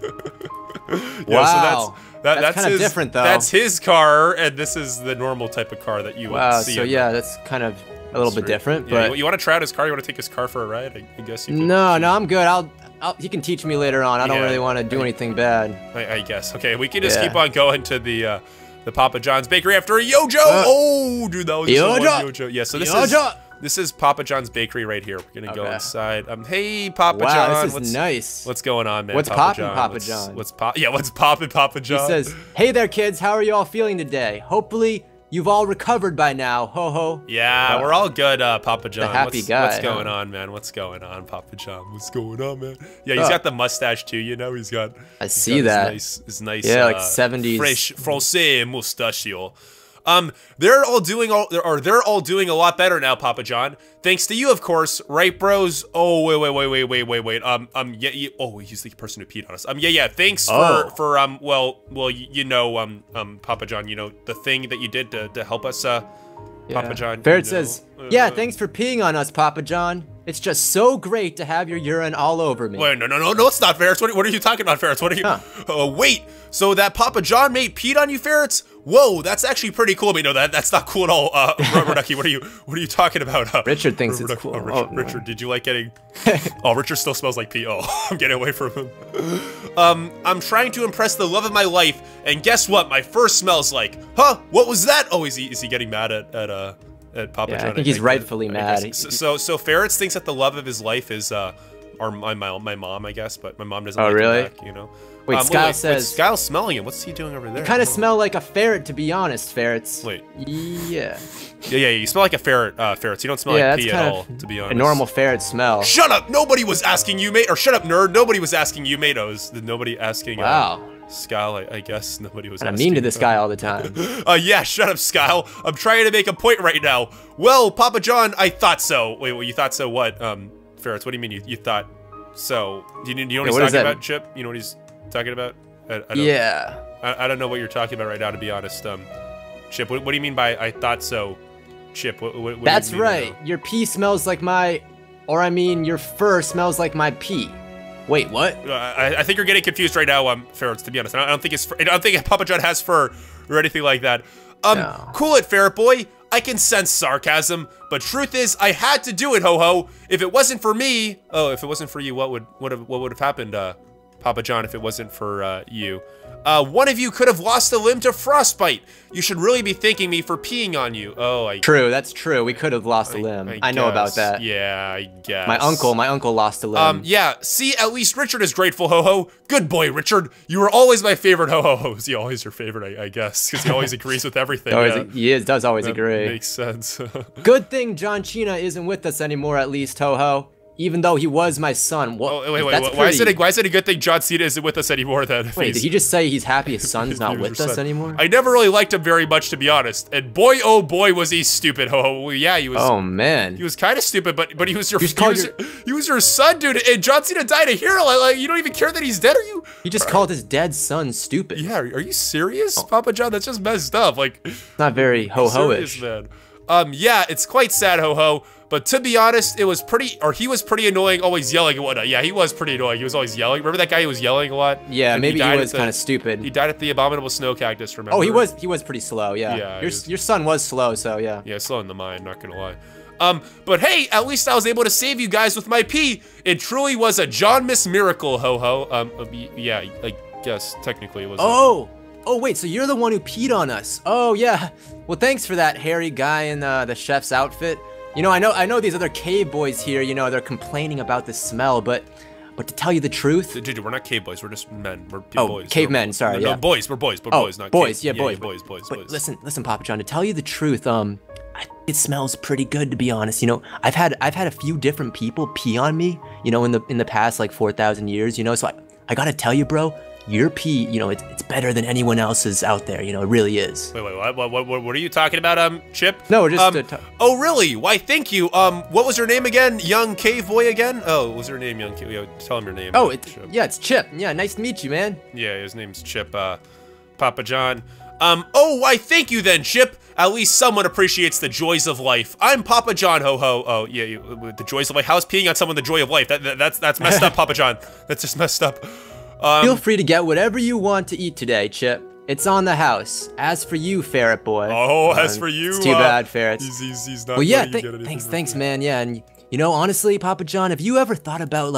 [SPEAKER 1] yeah,
[SPEAKER 2] Wow.
[SPEAKER 1] so that's that,
[SPEAKER 2] That's
[SPEAKER 1] that's
[SPEAKER 2] kinda
[SPEAKER 1] his,
[SPEAKER 2] different, though.
[SPEAKER 1] That's his car, and this is the normal type of car that you
[SPEAKER 2] Wow.
[SPEAKER 1] would see.
[SPEAKER 2] So
[SPEAKER 1] in
[SPEAKER 2] yeah,
[SPEAKER 1] the
[SPEAKER 2] that's kind of a little bit
[SPEAKER 1] street.
[SPEAKER 2] different,
[SPEAKER 1] Yeah,
[SPEAKER 2] but
[SPEAKER 1] you, you want to try out his car? You want to take his car for a ride? I, I guess you. Could,
[SPEAKER 2] no, no, I'm good. I'll I'll, he can teach me later on. I don't
[SPEAKER 1] Yeah,
[SPEAKER 2] really want to do
[SPEAKER 1] I-
[SPEAKER 2] anything bad.
[SPEAKER 1] I, I guess. Okay, we can just
[SPEAKER 2] Yeah.
[SPEAKER 1] keep on going to the uh, the Papa John's bakery after a Yojo.
[SPEAKER 2] Uh,
[SPEAKER 1] oh, dude, that was just one
[SPEAKER 2] Yojo.
[SPEAKER 1] Yojo. Yeah, so this
[SPEAKER 2] Yojo.
[SPEAKER 1] is this is Papa John's bakery right here. We're gonna go
[SPEAKER 2] Okay.
[SPEAKER 1] inside. Um, hey, Papa
[SPEAKER 2] Wow,
[SPEAKER 1] John.
[SPEAKER 2] this is
[SPEAKER 1] what's,
[SPEAKER 2] nice.
[SPEAKER 1] What's going on, man?
[SPEAKER 2] What's
[SPEAKER 1] Papa
[SPEAKER 2] poppin',
[SPEAKER 1] John?
[SPEAKER 2] Papa
[SPEAKER 1] what's,
[SPEAKER 2] John?
[SPEAKER 1] What's pop? Yeah, what's poppin', Papa
[SPEAKER 2] He
[SPEAKER 1] John?
[SPEAKER 2] says, "Hey there, kids. How are you all feeling today? Hopefully, you've all recovered by now. Ho ho."
[SPEAKER 1] Yeah,
[SPEAKER 2] Uh,
[SPEAKER 1] we're all good, uh, Papa John.
[SPEAKER 2] happy
[SPEAKER 1] what's,
[SPEAKER 2] guy,
[SPEAKER 1] What's going
[SPEAKER 2] huh?
[SPEAKER 1] on, man? What's going on, Papa John? What's going on, man? Yeah, he's
[SPEAKER 2] Oh.
[SPEAKER 1] got the mustache too. You know, he's got.
[SPEAKER 2] I
[SPEAKER 1] he's
[SPEAKER 2] see
[SPEAKER 1] got
[SPEAKER 2] that.
[SPEAKER 1] His nice, his nice.
[SPEAKER 2] Yeah, like
[SPEAKER 1] uh,
[SPEAKER 2] seventies.
[SPEAKER 1] Fresh français mustachio. Um, they're all doing all, or they're all doing a lot better now, Papa John. Thanks to you, of course, right, bros? Oh, wait, wait, wait, wait, wait, wait, wait. Um, um, yeah, yeah. Oh, he's the person who peed on us. Um, yeah, yeah. Thanks
[SPEAKER 2] Oh.
[SPEAKER 1] for, for, um, well, well, you, you know, um, um, Papa John, you know, the thing that you did to, to help us, uh, Papa John.
[SPEAKER 2] Ferret
[SPEAKER 1] you know,
[SPEAKER 2] says, "Yeah,
[SPEAKER 1] uh,
[SPEAKER 2] thanks for peeing on us, Papa John. It's just so great to have your urine all over me."
[SPEAKER 1] Wait, no, no, no, no, it's not Ferrets. What, what are you talking about, Ferrets? What are you?
[SPEAKER 2] Huh.
[SPEAKER 1] Uh, wait, so that Papa John mate peed on you, Ferrets? Whoa, that's actually pretty cool. But no, that that's not cool at all. Uh, Rubber Ducky, what are you? What are you talking about? Uh,
[SPEAKER 2] Richard thinks
[SPEAKER 1] Rubber
[SPEAKER 2] it's
[SPEAKER 1] Ducky-
[SPEAKER 2] cool.
[SPEAKER 1] Oh, Richard,
[SPEAKER 2] Oh, no.
[SPEAKER 1] Richard, did you like getting? Oh, Richard still smells like pee. Oh, I'm getting away from him. Um, I'm trying to impress the love of my life, and guess what? My first smells like. Huh? What was that? Oh, is he is he getting mad at at uh? At Papa
[SPEAKER 2] Yeah, I
[SPEAKER 1] John,
[SPEAKER 2] think he's rightfully
[SPEAKER 1] I
[SPEAKER 2] mad.
[SPEAKER 1] guess. So, so, so Ferrets thinks that the love of his life is, uh, or my, my, my mom, I guess, but my mom doesn't
[SPEAKER 2] Oh,
[SPEAKER 1] like him
[SPEAKER 2] really?
[SPEAKER 1] back, you know?
[SPEAKER 2] Wait,
[SPEAKER 1] Um,
[SPEAKER 2] Skyle
[SPEAKER 1] wait,
[SPEAKER 2] says-
[SPEAKER 1] Wait, Skyle's smelling it. What's he doing over there?
[SPEAKER 2] Kind of
[SPEAKER 1] Oh.
[SPEAKER 2] smell like a ferret, to be honest, ferrets.
[SPEAKER 1] Wait.
[SPEAKER 2] Yeah.
[SPEAKER 1] Yeah, yeah, you smell like a ferret, uh, Ferrets. You don't smell
[SPEAKER 2] Yeah,
[SPEAKER 1] like
[SPEAKER 2] that's
[SPEAKER 1] pee at
[SPEAKER 2] kind
[SPEAKER 1] all,
[SPEAKER 2] of
[SPEAKER 1] to be
[SPEAKER 2] a
[SPEAKER 1] honest.
[SPEAKER 2] normal ferret smell.
[SPEAKER 1] Shut up! Nobody was asking you, mate. Or shut up, nerd. Nobody was asking you, mate. Oh, was nobody asking.
[SPEAKER 2] Wow.
[SPEAKER 1] Uh, Skyle, I, I guess nobody was.
[SPEAKER 2] And I'm
[SPEAKER 1] asking.
[SPEAKER 2] mean to this guy all the time.
[SPEAKER 1] Uh, yeah, shut up, Skyle. I'm trying to make a point right now. Well, Papa John, I thought so. Wait, well, you thought so what? Um, Ferrets, what do you mean you, you thought so? Do you, do you know what
[SPEAKER 2] Yeah,
[SPEAKER 1] he's
[SPEAKER 2] what is
[SPEAKER 1] talking
[SPEAKER 2] that?
[SPEAKER 1] about, Chip? You know what he's talking about? I, I don't,
[SPEAKER 2] Yeah.
[SPEAKER 1] I, I don't know what you're talking about right now, to be honest. Um, Chip, what, what do you mean by I thought so? Chip, what, what, what do you
[SPEAKER 2] That's
[SPEAKER 1] mean right
[SPEAKER 2] right. Your pee smells like my, or I mean, your fur smells like my pee. Wait, what?
[SPEAKER 1] now? Uh, I, I think you're getting confused right now, um, Ferrets, to be honest. I don't, I don't think it's fur, I don't think Papa John has fur or anything like that. Um,
[SPEAKER 2] No.
[SPEAKER 1] cool it, Ferret Boy. I can sense sarcasm, but truth is, I had to do it, ho ho. If it wasn't for me, oh, if it wasn't for you, what would what have what would have happened, uh, Papa John? If it wasn't for uh, you, uh, one of you could have lost a limb to frostbite. You should really be thanking me for peeing on you. Oh, I.
[SPEAKER 2] True, that's true. We could have lost a limb. I, know about
[SPEAKER 1] guess.
[SPEAKER 2] that.
[SPEAKER 1] Yeah, I guess.
[SPEAKER 2] My uncle, my uncle lost a limb.
[SPEAKER 1] Um, yeah, see, at least Richard is grateful, ho-ho. Good boy, Richard. You were always my favorite, ho-ho. Is he always your favorite, I, I guess? Because he always agrees with everything.
[SPEAKER 2] always,
[SPEAKER 1] yeah.
[SPEAKER 2] He is, does always
[SPEAKER 1] That
[SPEAKER 2] agree.
[SPEAKER 1] Makes sense.
[SPEAKER 2] Good thing John Cena isn't with us anymore, at least, ho-ho. Even though he was my son. What?
[SPEAKER 1] oh, wait, wait,
[SPEAKER 2] that's
[SPEAKER 1] wait. Why is, it a,
[SPEAKER 2] pretty-
[SPEAKER 1] why is it a good thing John Cena isn't with us anymore, then? if
[SPEAKER 2] Wait,
[SPEAKER 1] he's-
[SPEAKER 2] did he just say he's happy his son's not
[SPEAKER 1] he was
[SPEAKER 2] with
[SPEAKER 1] your
[SPEAKER 2] us
[SPEAKER 1] son?
[SPEAKER 2] anymore?
[SPEAKER 1] I never really liked him very much, to be honest. And boy, oh boy, was he stupid, ho-ho. Well, yeah, he was...
[SPEAKER 2] Oh, man.
[SPEAKER 1] He was kind of stupid, but but he was your
[SPEAKER 2] You just
[SPEAKER 1] he
[SPEAKER 2] called
[SPEAKER 1] was,
[SPEAKER 2] your-
[SPEAKER 1] your- he was your son, dude. And John Cena died a hero. Like, like, you don't even care that he's dead, are you?
[SPEAKER 2] He just called his dead son stupid.
[SPEAKER 1] Yeah, are, are you serious, Papa John? That's just messed up. Like,
[SPEAKER 2] Not very ho-ho-ish.
[SPEAKER 1] serious, man. Um, yeah, it's quite sad, ho ho. But to be honest, it was pretty, or he was pretty annoying, always yelling and whatnot. Yeah, he was pretty annoying. He was always yelling. Remember that guy who was yelling a lot?
[SPEAKER 2] Yeah,
[SPEAKER 1] And
[SPEAKER 2] maybe he,
[SPEAKER 1] died
[SPEAKER 2] was
[SPEAKER 1] at the-
[SPEAKER 2] kind of stupid.
[SPEAKER 1] He died at the abominable snow cactus. Remember?
[SPEAKER 2] Oh, he was he was pretty slow, yeah.
[SPEAKER 1] Yeah, he
[SPEAKER 2] your,
[SPEAKER 1] was-
[SPEAKER 2] your son was slow, so yeah.
[SPEAKER 1] Yeah, slow in the mind. Not gonna lie. Um, but hey, at least I was able to save you guys with my pee. It truly was a John Miss miracle, ho ho. Um, uh, y- yeah, I guess technically it was. a-
[SPEAKER 2] Oh! Oh, wait, so you're the one who peed on us. Oh, yeah. Well, thanks for that hairy guy in uh, the chef's outfit. You know, I know I know these other cave boys here, you know, they're complaining about the smell, but but to tell you the truth,
[SPEAKER 1] Dude, dude, we're not cave boys. We're just men. We're
[SPEAKER 2] Oh,
[SPEAKER 1] boys.
[SPEAKER 2] cavemen,
[SPEAKER 1] We're-
[SPEAKER 2] sorry,
[SPEAKER 1] No, no,
[SPEAKER 2] yeah.
[SPEAKER 1] boys. We're boys. We're
[SPEAKER 2] oh,
[SPEAKER 1] boys, not
[SPEAKER 2] boys,
[SPEAKER 1] cave-
[SPEAKER 2] yeah, boys.
[SPEAKER 1] boys, boys,
[SPEAKER 2] but
[SPEAKER 1] boys.
[SPEAKER 2] listen, listen, Papa John, to tell you the truth, um, I, it smells pretty good, to be honest. You know, I've had I've had a few different people pee on me, you know, in the in the past like four thousand years, you know. So I, I gotta tell you, bro, your pee, you know, it's it's better than anyone else's out there. You know, it really is.
[SPEAKER 1] Wait, wait, what, what, what, what are you talking about, um, Chip?
[SPEAKER 2] No, just
[SPEAKER 1] um,
[SPEAKER 2] to t-
[SPEAKER 1] oh, really? Why, thank you. Um, what was her name again? Young Cave Boy again? Oh, what was her name, Young Cave? Yo, tell him your name.
[SPEAKER 2] Oh,
[SPEAKER 1] uh,
[SPEAKER 2] it,
[SPEAKER 1] Chip.
[SPEAKER 2] yeah, it's Chip. Yeah, nice to meet you, man.
[SPEAKER 1] Yeah, his name's Chip, uh, Papa John. Um, oh, why, thank you then, Chip. At least someone appreciates the joys of life. I'm Papa John, ho ho. Oh, yeah, you, with the joys of life. How's peeing on someone the joy of life? That, that that's that's messed up, Papa John. That's just messed up. Um,
[SPEAKER 2] Feel free to get whatever you want to eat today, Chip. It's on the house. As for you, Ferret Boy.
[SPEAKER 1] Oh, as
[SPEAKER 2] uh,
[SPEAKER 1] for you,
[SPEAKER 2] it's too
[SPEAKER 1] uh,
[SPEAKER 2] bad, Ferrets.
[SPEAKER 1] He's, he's, he's not
[SPEAKER 2] Well, yeah,
[SPEAKER 1] letting you
[SPEAKER 2] th-
[SPEAKER 1] get anything
[SPEAKER 2] thanks,
[SPEAKER 1] for
[SPEAKER 2] thanks,
[SPEAKER 1] free.
[SPEAKER 2] man. Yeah, and you know, honestly, Papa John, have you ever thought about like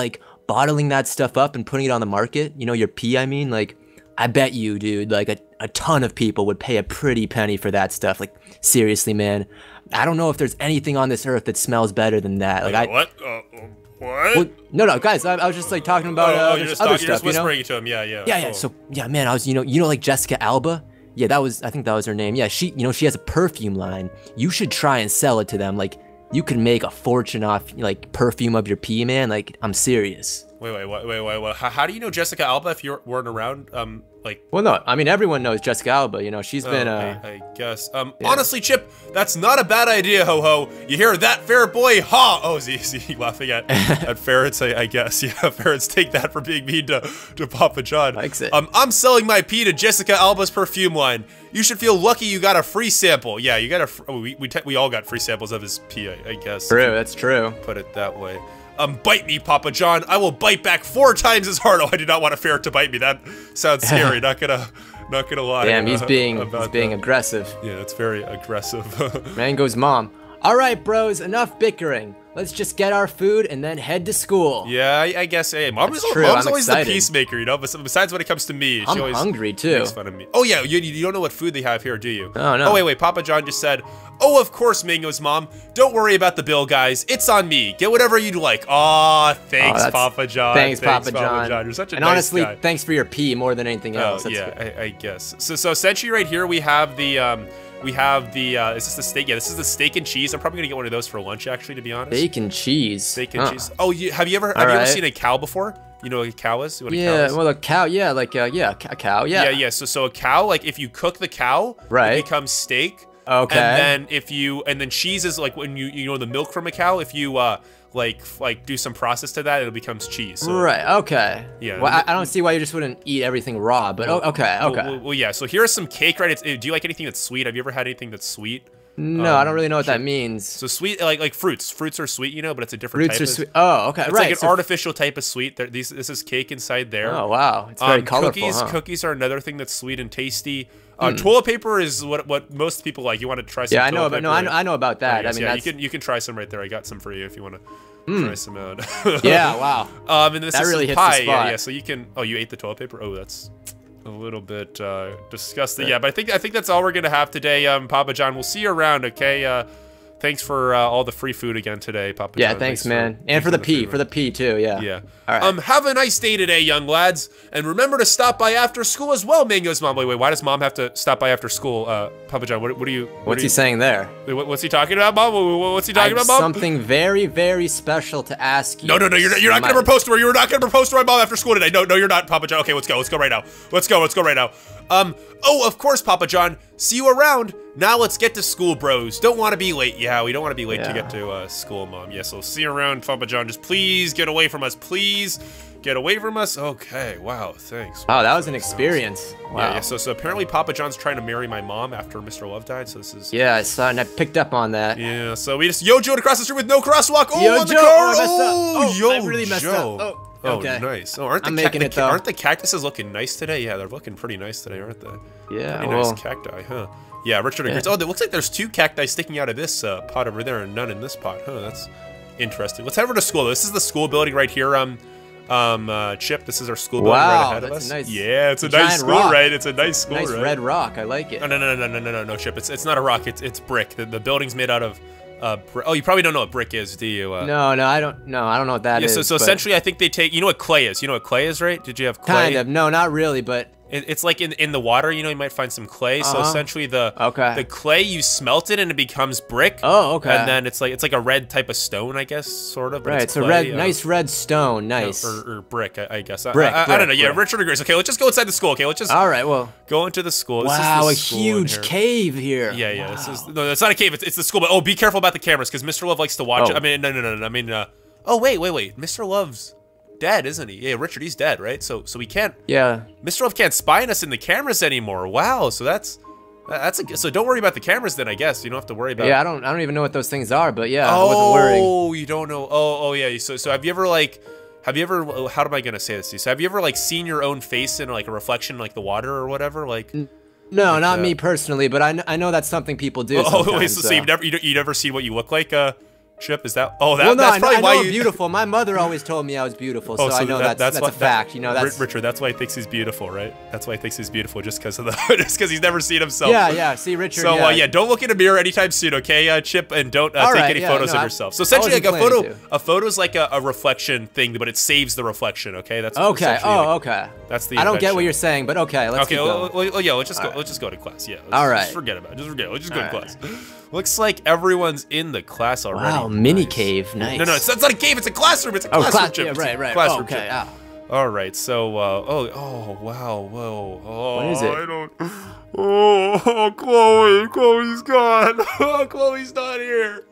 [SPEAKER 2] bottling that stuff up and putting it on the market, you know, your pee, I mean, like, I bet you, dude, like a, a ton of people would pay a pretty penny for that stuff. Like, seriously, man. I don't know if there's anything on this earth that smells better than that. Like,
[SPEAKER 1] Wait,
[SPEAKER 2] I.
[SPEAKER 1] what? Uh, what?
[SPEAKER 2] Well, no, no, guys, I, I was just like talking about
[SPEAKER 1] oh,
[SPEAKER 2] uh,
[SPEAKER 1] oh, you're just
[SPEAKER 2] other
[SPEAKER 1] talking, you're
[SPEAKER 2] stuff,
[SPEAKER 1] just
[SPEAKER 2] you know?
[SPEAKER 1] whispering it to him. Yeah, yeah.
[SPEAKER 2] Yeah, yeah.
[SPEAKER 1] cool.
[SPEAKER 2] So, yeah, man, I was, you know, you know, like Jessica Alba. Yeah, that was, I think that was her name. Yeah, she, you know, she has a perfume line. You should try and sell it to them. Like, you could make a fortune off like perfume of your pee, man. Like, I'm serious.
[SPEAKER 1] Wait, wait, wait, wait, wait, wait. How, how do you know Jessica Alba if you weren't around? Um, like.
[SPEAKER 2] Well, no, I mean everyone knows Jessica Alba. You know, she's been.
[SPEAKER 1] Oh,
[SPEAKER 2] Uh,
[SPEAKER 1] I, I guess. Um,
[SPEAKER 2] yeah.
[SPEAKER 1] honestly, Chip, that's not a bad idea, ho ho. You hear that, fair boy? Ha! Oh, is he, is he laughing at at ferrets? I, I guess. Yeah, ferrets take that for being mean to to Papa John.
[SPEAKER 2] Likes it.
[SPEAKER 1] Um, I'm selling my pee to Jessica Alba's perfume line. You should feel lucky you got a free sample. Yeah, you got a. Fr oh, we we, we all got free samples of his pee, I, I guess.
[SPEAKER 2] True, that's true.
[SPEAKER 1] Put it that way. Um, bite me, Papa John. I will bite back four times as hard. Oh, I do not want a ferret to bite me. That sounds scary. not gonna, not gonna lie.
[SPEAKER 2] Damn, he's
[SPEAKER 1] uh,
[SPEAKER 2] being
[SPEAKER 1] about
[SPEAKER 2] he's being
[SPEAKER 1] that.
[SPEAKER 2] aggressive.
[SPEAKER 1] Yeah, it's very aggressive.
[SPEAKER 2] Mango's mom. All right, bros, enough bickering. Let's just get our food and then head to school.
[SPEAKER 1] Yeah, I, I guess. Hey, mom is,
[SPEAKER 2] true,
[SPEAKER 1] mom's
[SPEAKER 2] I'm
[SPEAKER 1] always
[SPEAKER 2] excited.
[SPEAKER 1] the peacemaker, you know. Bes- Besides when it comes to me,
[SPEAKER 2] I'm
[SPEAKER 1] she always
[SPEAKER 2] hungry too.
[SPEAKER 1] makes fun of me. Oh yeah, you, you don't know what food they have here, do you?
[SPEAKER 2] Oh no.
[SPEAKER 1] Oh wait, wait. Papa John just said, "Oh, of course, Mango's mom. Don't worry about the bill, guys. It's on me. Get whatever you'd like." Aw, thanks,
[SPEAKER 2] Oh, that's-
[SPEAKER 1] Papa John.
[SPEAKER 2] Thanks, Papa John.
[SPEAKER 1] You're such a
[SPEAKER 2] and
[SPEAKER 1] nice
[SPEAKER 2] honestly,
[SPEAKER 1] guy.
[SPEAKER 2] thanks for your pee more than anything
[SPEAKER 1] Oh
[SPEAKER 2] else. That's
[SPEAKER 1] yeah,
[SPEAKER 2] good.
[SPEAKER 1] I, I guess. So so essentially, right here we have the um, we have the uh, is this the steak? Yeah, this is the steak and cheese. I'm probably gonna get one of those for lunch, actually, to be honest.
[SPEAKER 2] Steak and cheese.
[SPEAKER 1] Steak and
[SPEAKER 2] Huh.
[SPEAKER 1] cheese. Oh, you, have you ever have
[SPEAKER 2] All
[SPEAKER 1] you ever
[SPEAKER 2] right.
[SPEAKER 1] seen a cow before? You know what a cow is? What a cow
[SPEAKER 2] Yeah,
[SPEAKER 1] is?
[SPEAKER 2] well, a cow. Yeah, like uh, yeah, a cow. Yeah.
[SPEAKER 1] Yeah, yeah. So, so a cow, like if you cook the cow,
[SPEAKER 2] Right.
[SPEAKER 1] it becomes steak.
[SPEAKER 2] Okay.
[SPEAKER 1] And then if you, and then cheese is like when you, you know, the milk from a cow. If you, uh, like, like do some process to that, it becomes cheese. So,
[SPEAKER 2] Right. Okay.
[SPEAKER 1] Yeah.
[SPEAKER 2] Well, I, I don't see why you just wouldn't eat everything raw, but oh, okay.
[SPEAKER 1] Well,
[SPEAKER 2] Okay.
[SPEAKER 1] Well, well, yeah. So here's some cake, right? It's, do you like anything that's sweet? Have you ever had anything that's sweet?
[SPEAKER 2] no, I don't really know what that means.
[SPEAKER 1] So sweet, like like fruits. Fruits are sweet, you know, but it's a different
[SPEAKER 2] Fruits
[SPEAKER 1] type.
[SPEAKER 2] are
[SPEAKER 1] of-
[SPEAKER 2] sweet. Oh, okay.
[SPEAKER 1] It's
[SPEAKER 2] right.
[SPEAKER 1] like an
[SPEAKER 2] so-
[SPEAKER 1] artificial type of sweet. There, these, this is cake inside there.
[SPEAKER 2] Oh wow, it's very
[SPEAKER 1] Um,
[SPEAKER 2] colorful.
[SPEAKER 1] Cookies,
[SPEAKER 2] huh?
[SPEAKER 1] cookies are another thing that's sweet and tasty. Uh, Toilet paper is what what most people like. You want to try some?
[SPEAKER 2] Yeah, I know
[SPEAKER 1] toilet
[SPEAKER 2] about. No,
[SPEAKER 1] paper,
[SPEAKER 2] I know,
[SPEAKER 1] right?
[SPEAKER 2] I know about
[SPEAKER 1] Oh,
[SPEAKER 2] that.
[SPEAKER 1] yes,
[SPEAKER 2] I mean,
[SPEAKER 1] yeah,
[SPEAKER 2] that's.
[SPEAKER 1] you can you can try some right there. I got some for you if you want to try some out.
[SPEAKER 2] Yeah. Wow.
[SPEAKER 1] Um, and this
[SPEAKER 2] That
[SPEAKER 1] is
[SPEAKER 2] really
[SPEAKER 1] some
[SPEAKER 2] hits the
[SPEAKER 1] pie. Yeah,
[SPEAKER 2] spot.
[SPEAKER 1] yeah. So you can. Oh, you ate the toilet paper. Oh, that's a little bit uh, disgusting. Yeah, but I think I think that's all we're gonna have today, um, Papa John. We'll see you around. Okay. Uh, thanks for uh, all the free food again today, Papa
[SPEAKER 2] Yeah.
[SPEAKER 1] John.
[SPEAKER 2] Thanks,
[SPEAKER 1] for-
[SPEAKER 2] man,
[SPEAKER 1] thanks
[SPEAKER 2] and for the pee,
[SPEAKER 1] food.
[SPEAKER 2] for the pee too. Yeah.
[SPEAKER 1] Yeah.
[SPEAKER 2] All right.
[SPEAKER 1] Um, have a nice day today, young lads. And remember to stop by after school as well, Mango's mom. Wait, wait, why does mom have to stop by after school? Uh, Papa John, what, what are you... What
[SPEAKER 2] What's
[SPEAKER 1] are
[SPEAKER 2] he
[SPEAKER 1] you,
[SPEAKER 2] saying there?
[SPEAKER 1] wait, what- What's he talking about, Mom? What- what- What's he talking
[SPEAKER 2] I have
[SPEAKER 1] about, Mom?
[SPEAKER 2] something very, very special to ask you.
[SPEAKER 1] No, no, no, you're not, you're not going to
[SPEAKER 2] My-
[SPEAKER 1] propose to her. You're not going to propose to my mom after school today. No, no, you're not, Papa John. Okay, let's go. Let's go right now. Let's go. Let's go right now. Um, oh, of course, Papa John. See you around. Now let's get to school, bros. Don't want to be late. Yeah, we don't want to be late to
[SPEAKER 2] Yeah.
[SPEAKER 1] get to uh, school, Mom. Yeah, so see you around, Papa John. Just please get away from us. Please get away from us. Okay, wow, thanks.
[SPEAKER 2] Oh, that was an experience. Wow.
[SPEAKER 1] Yeah, yeah, so, so apparently Papa John's trying to marry my mom after Mister Love died, so this is...
[SPEAKER 2] Yeah, I saw and I picked up on that.
[SPEAKER 1] Yeah, so we just Yo-Jo'd across the street with no crosswalk. Oh,
[SPEAKER 2] Yo,
[SPEAKER 1] on the
[SPEAKER 2] Joe,
[SPEAKER 1] car.
[SPEAKER 2] oh, I messed up.
[SPEAKER 1] Oh,
[SPEAKER 2] Oh,
[SPEAKER 1] yo,
[SPEAKER 2] I really messed up.
[SPEAKER 1] Joe.
[SPEAKER 2] Oh,
[SPEAKER 1] Oh,
[SPEAKER 2] okay.
[SPEAKER 1] nice. Oh, aren't the,
[SPEAKER 2] I'm
[SPEAKER 1] ca-
[SPEAKER 2] making
[SPEAKER 1] the
[SPEAKER 2] it,
[SPEAKER 1] ca-
[SPEAKER 2] though.
[SPEAKER 1] aren't the cactuses looking nice today? Yeah, they're looking pretty nice today, aren't they?
[SPEAKER 2] Yeah,
[SPEAKER 1] Pretty
[SPEAKER 2] well,
[SPEAKER 1] nice cacti, huh? Yeah, Richard
[SPEAKER 2] Yeah.
[SPEAKER 1] agrees. Oh, it looks like there's two cacti sticking out of this uh, pot over there and none in this pot. Huh, that's interesting. Let's head over to school. This is the school building right here. Um, um, uh, Chip, this is our school building
[SPEAKER 2] Wow,
[SPEAKER 1] right ahead of
[SPEAKER 2] that's
[SPEAKER 1] us.
[SPEAKER 2] a nice-
[SPEAKER 1] Yeah, it's a
[SPEAKER 2] a
[SPEAKER 1] nice
[SPEAKER 2] giant
[SPEAKER 1] school,
[SPEAKER 2] rock.
[SPEAKER 1] right? It's a nice school,
[SPEAKER 2] nice
[SPEAKER 1] right?
[SPEAKER 2] red rock. I like it.
[SPEAKER 1] No, no, no, no, no, no, no, no, Chip. It's it's not a rock. It's it's brick. The, the building's made out of. Uh, br- oh, you probably don't know what brick is, do you? Uh,
[SPEAKER 2] No, no, I don't. No, I don't know what that
[SPEAKER 1] Yeah,
[SPEAKER 2] is.
[SPEAKER 1] so so
[SPEAKER 2] but
[SPEAKER 1] essentially, I think they take. You know what clay is? You know what clay is, right? Did you have clay?
[SPEAKER 2] kind of. No, not really, but
[SPEAKER 1] It, it's like in in the water. You know, you might find some clay. So
[SPEAKER 2] Uh-huh.
[SPEAKER 1] essentially, the
[SPEAKER 2] Okay.
[SPEAKER 1] the clay you smelt it and it becomes brick.
[SPEAKER 2] oh, okay.
[SPEAKER 1] And then it's like it's like a red type of stone, I guess, sort of. But
[SPEAKER 2] right,
[SPEAKER 1] it's
[SPEAKER 2] it's a
[SPEAKER 1] clay,
[SPEAKER 2] red,
[SPEAKER 1] uh,
[SPEAKER 2] nice red stone. Nice.
[SPEAKER 1] Or, or brick, I, I guess. I-
[SPEAKER 2] Brick,
[SPEAKER 1] I, I, I don't know.
[SPEAKER 2] brick,
[SPEAKER 1] Yeah,
[SPEAKER 2] brick.
[SPEAKER 1] Richard agrees. Okay, let's just go inside the school. Okay, let's just
[SPEAKER 2] All right. Well.
[SPEAKER 1] go into the school. This is
[SPEAKER 2] Wow,
[SPEAKER 1] the
[SPEAKER 2] a
[SPEAKER 1] school in
[SPEAKER 2] huge
[SPEAKER 1] here.
[SPEAKER 2] cave here.
[SPEAKER 1] Yeah, yeah.
[SPEAKER 2] Wow.
[SPEAKER 1] This is no, it's not a cave. It's, it's the school. But oh, be careful about the cameras because Mister Love likes to watch
[SPEAKER 2] Oh.
[SPEAKER 1] it. I mean, no, no, no, no. I mean, uh, oh wait, wait, wait. Mister Love's dead, isn't he? Yeah, Richard, he's dead, right? So, so we can't.
[SPEAKER 2] Yeah.
[SPEAKER 1] Mister Love can't spy on us in the cameras anymore. Wow. So that's that's a, so. Don't worry about the cameras then. I guess you don't have to worry about.
[SPEAKER 2] Yeah, I don't. I don't even know what those things are, but yeah, I wasn't worrying.
[SPEAKER 1] Oh, you don't know. Oh, oh yeah. So, so have you ever like, have you ever? How am I gonna say this to you? So, have you ever like seen your own face in like a reflection, like the water or whatever? Like.
[SPEAKER 2] No, not
[SPEAKER 1] that.
[SPEAKER 2] me personally, but I, kn I know that's something people do.
[SPEAKER 1] Oh, wait,
[SPEAKER 2] sometimes,
[SPEAKER 1] so, so you've never you, you never seen what you look like uh Chip? Is that? Oh, that,
[SPEAKER 2] well, no,
[SPEAKER 1] that's
[SPEAKER 2] I,
[SPEAKER 1] probably
[SPEAKER 2] I know
[SPEAKER 1] why
[SPEAKER 2] I'm
[SPEAKER 1] you.
[SPEAKER 2] beautiful. My mother always told me I was beautiful, so,
[SPEAKER 1] Oh, so
[SPEAKER 2] I know
[SPEAKER 1] that-
[SPEAKER 2] that's that's,
[SPEAKER 1] why-
[SPEAKER 2] a fact. You know,
[SPEAKER 1] Ri-
[SPEAKER 2] that's
[SPEAKER 1] Richard. That's why he thinks he's beautiful, right? That's why he thinks he's beautiful, just because of the, just because he's never seen himself.
[SPEAKER 2] yeah, yeah. See, Richard.
[SPEAKER 1] So
[SPEAKER 2] yeah,
[SPEAKER 1] uh, yeah, don't look in a mirror anytime soon, okay, uh, Chip, and don't uh,
[SPEAKER 2] All
[SPEAKER 1] take
[SPEAKER 2] right,
[SPEAKER 1] any
[SPEAKER 2] yeah,
[SPEAKER 1] photos
[SPEAKER 2] no,
[SPEAKER 1] of
[SPEAKER 2] I-
[SPEAKER 1] yourself. So essentially,
[SPEAKER 2] I
[SPEAKER 1] like a
[SPEAKER 2] wasn't
[SPEAKER 1] photo,
[SPEAKER 2] planning
[SPEAKER 1] a photo is like a, a reflection thing, but it saves the reflection. Okay, that's
[SPEAKER 2] Okay.
[SPEAKER 1] essentially,
[SPEAKER 2] Oh,
[SPEAKER 1] like,
[SPEAKER 2] okay.
[SPEAKER 1] That's the.
[SPEAKER 2] I don't get what
[SPEAKER 1] invention.
[SPEAKER 2] you're saying, but okay. Let's
[SPEAKER 1] Okay,
[SPEAKER 2] keep
[SPEAKER 1] well,
[SPEAKER 2] going.
[SPEAKER 1] well, well, yeah, let's just go.
[SPEAKER 2] All right.
[SPEAKER 1] Let's just go to class. Yeah. Let's,
[SPEAKER 2] All right.
[SPEAKER 1] Just forget about it. Just forget it. Let's just go
[SPEAKER 2] All
[SPEAKER 1] to
[SPEAKER 2] right.
[SPEAKER 1] class. Looks like everyone's in the class already.
[SPEAKER 2] Wow, mini
[SPEAKER 1] Nice.
[SPEAKER 2] cave. Nice.
[SPEAKER 1] No, no, it's, it's not a cave. It's a classroom. It's a
[SPEAKER 2] Oh,
[SPEAKER 1] classroom.
[SPEAKER 2] class.
[SPEAKER 1] Chip.
[SPEAKER 2] Yeah,
[SPEAKER 1] It's a
[SPEAKER 2] right, right.
[SPEAKER 1] Classroom.
[SPEAKER 2] okay.
[SPEAKER 1] Chip.
[SPEAKER 2] Yeah.
[SPEAKER 1] All right, so uh, oh oh wow whoa oh
[SPEAKER 2] What is it?
[SPEAKER 1] I don't oh, oh Chloe Chloe's gone. Oh, Chloe's not here.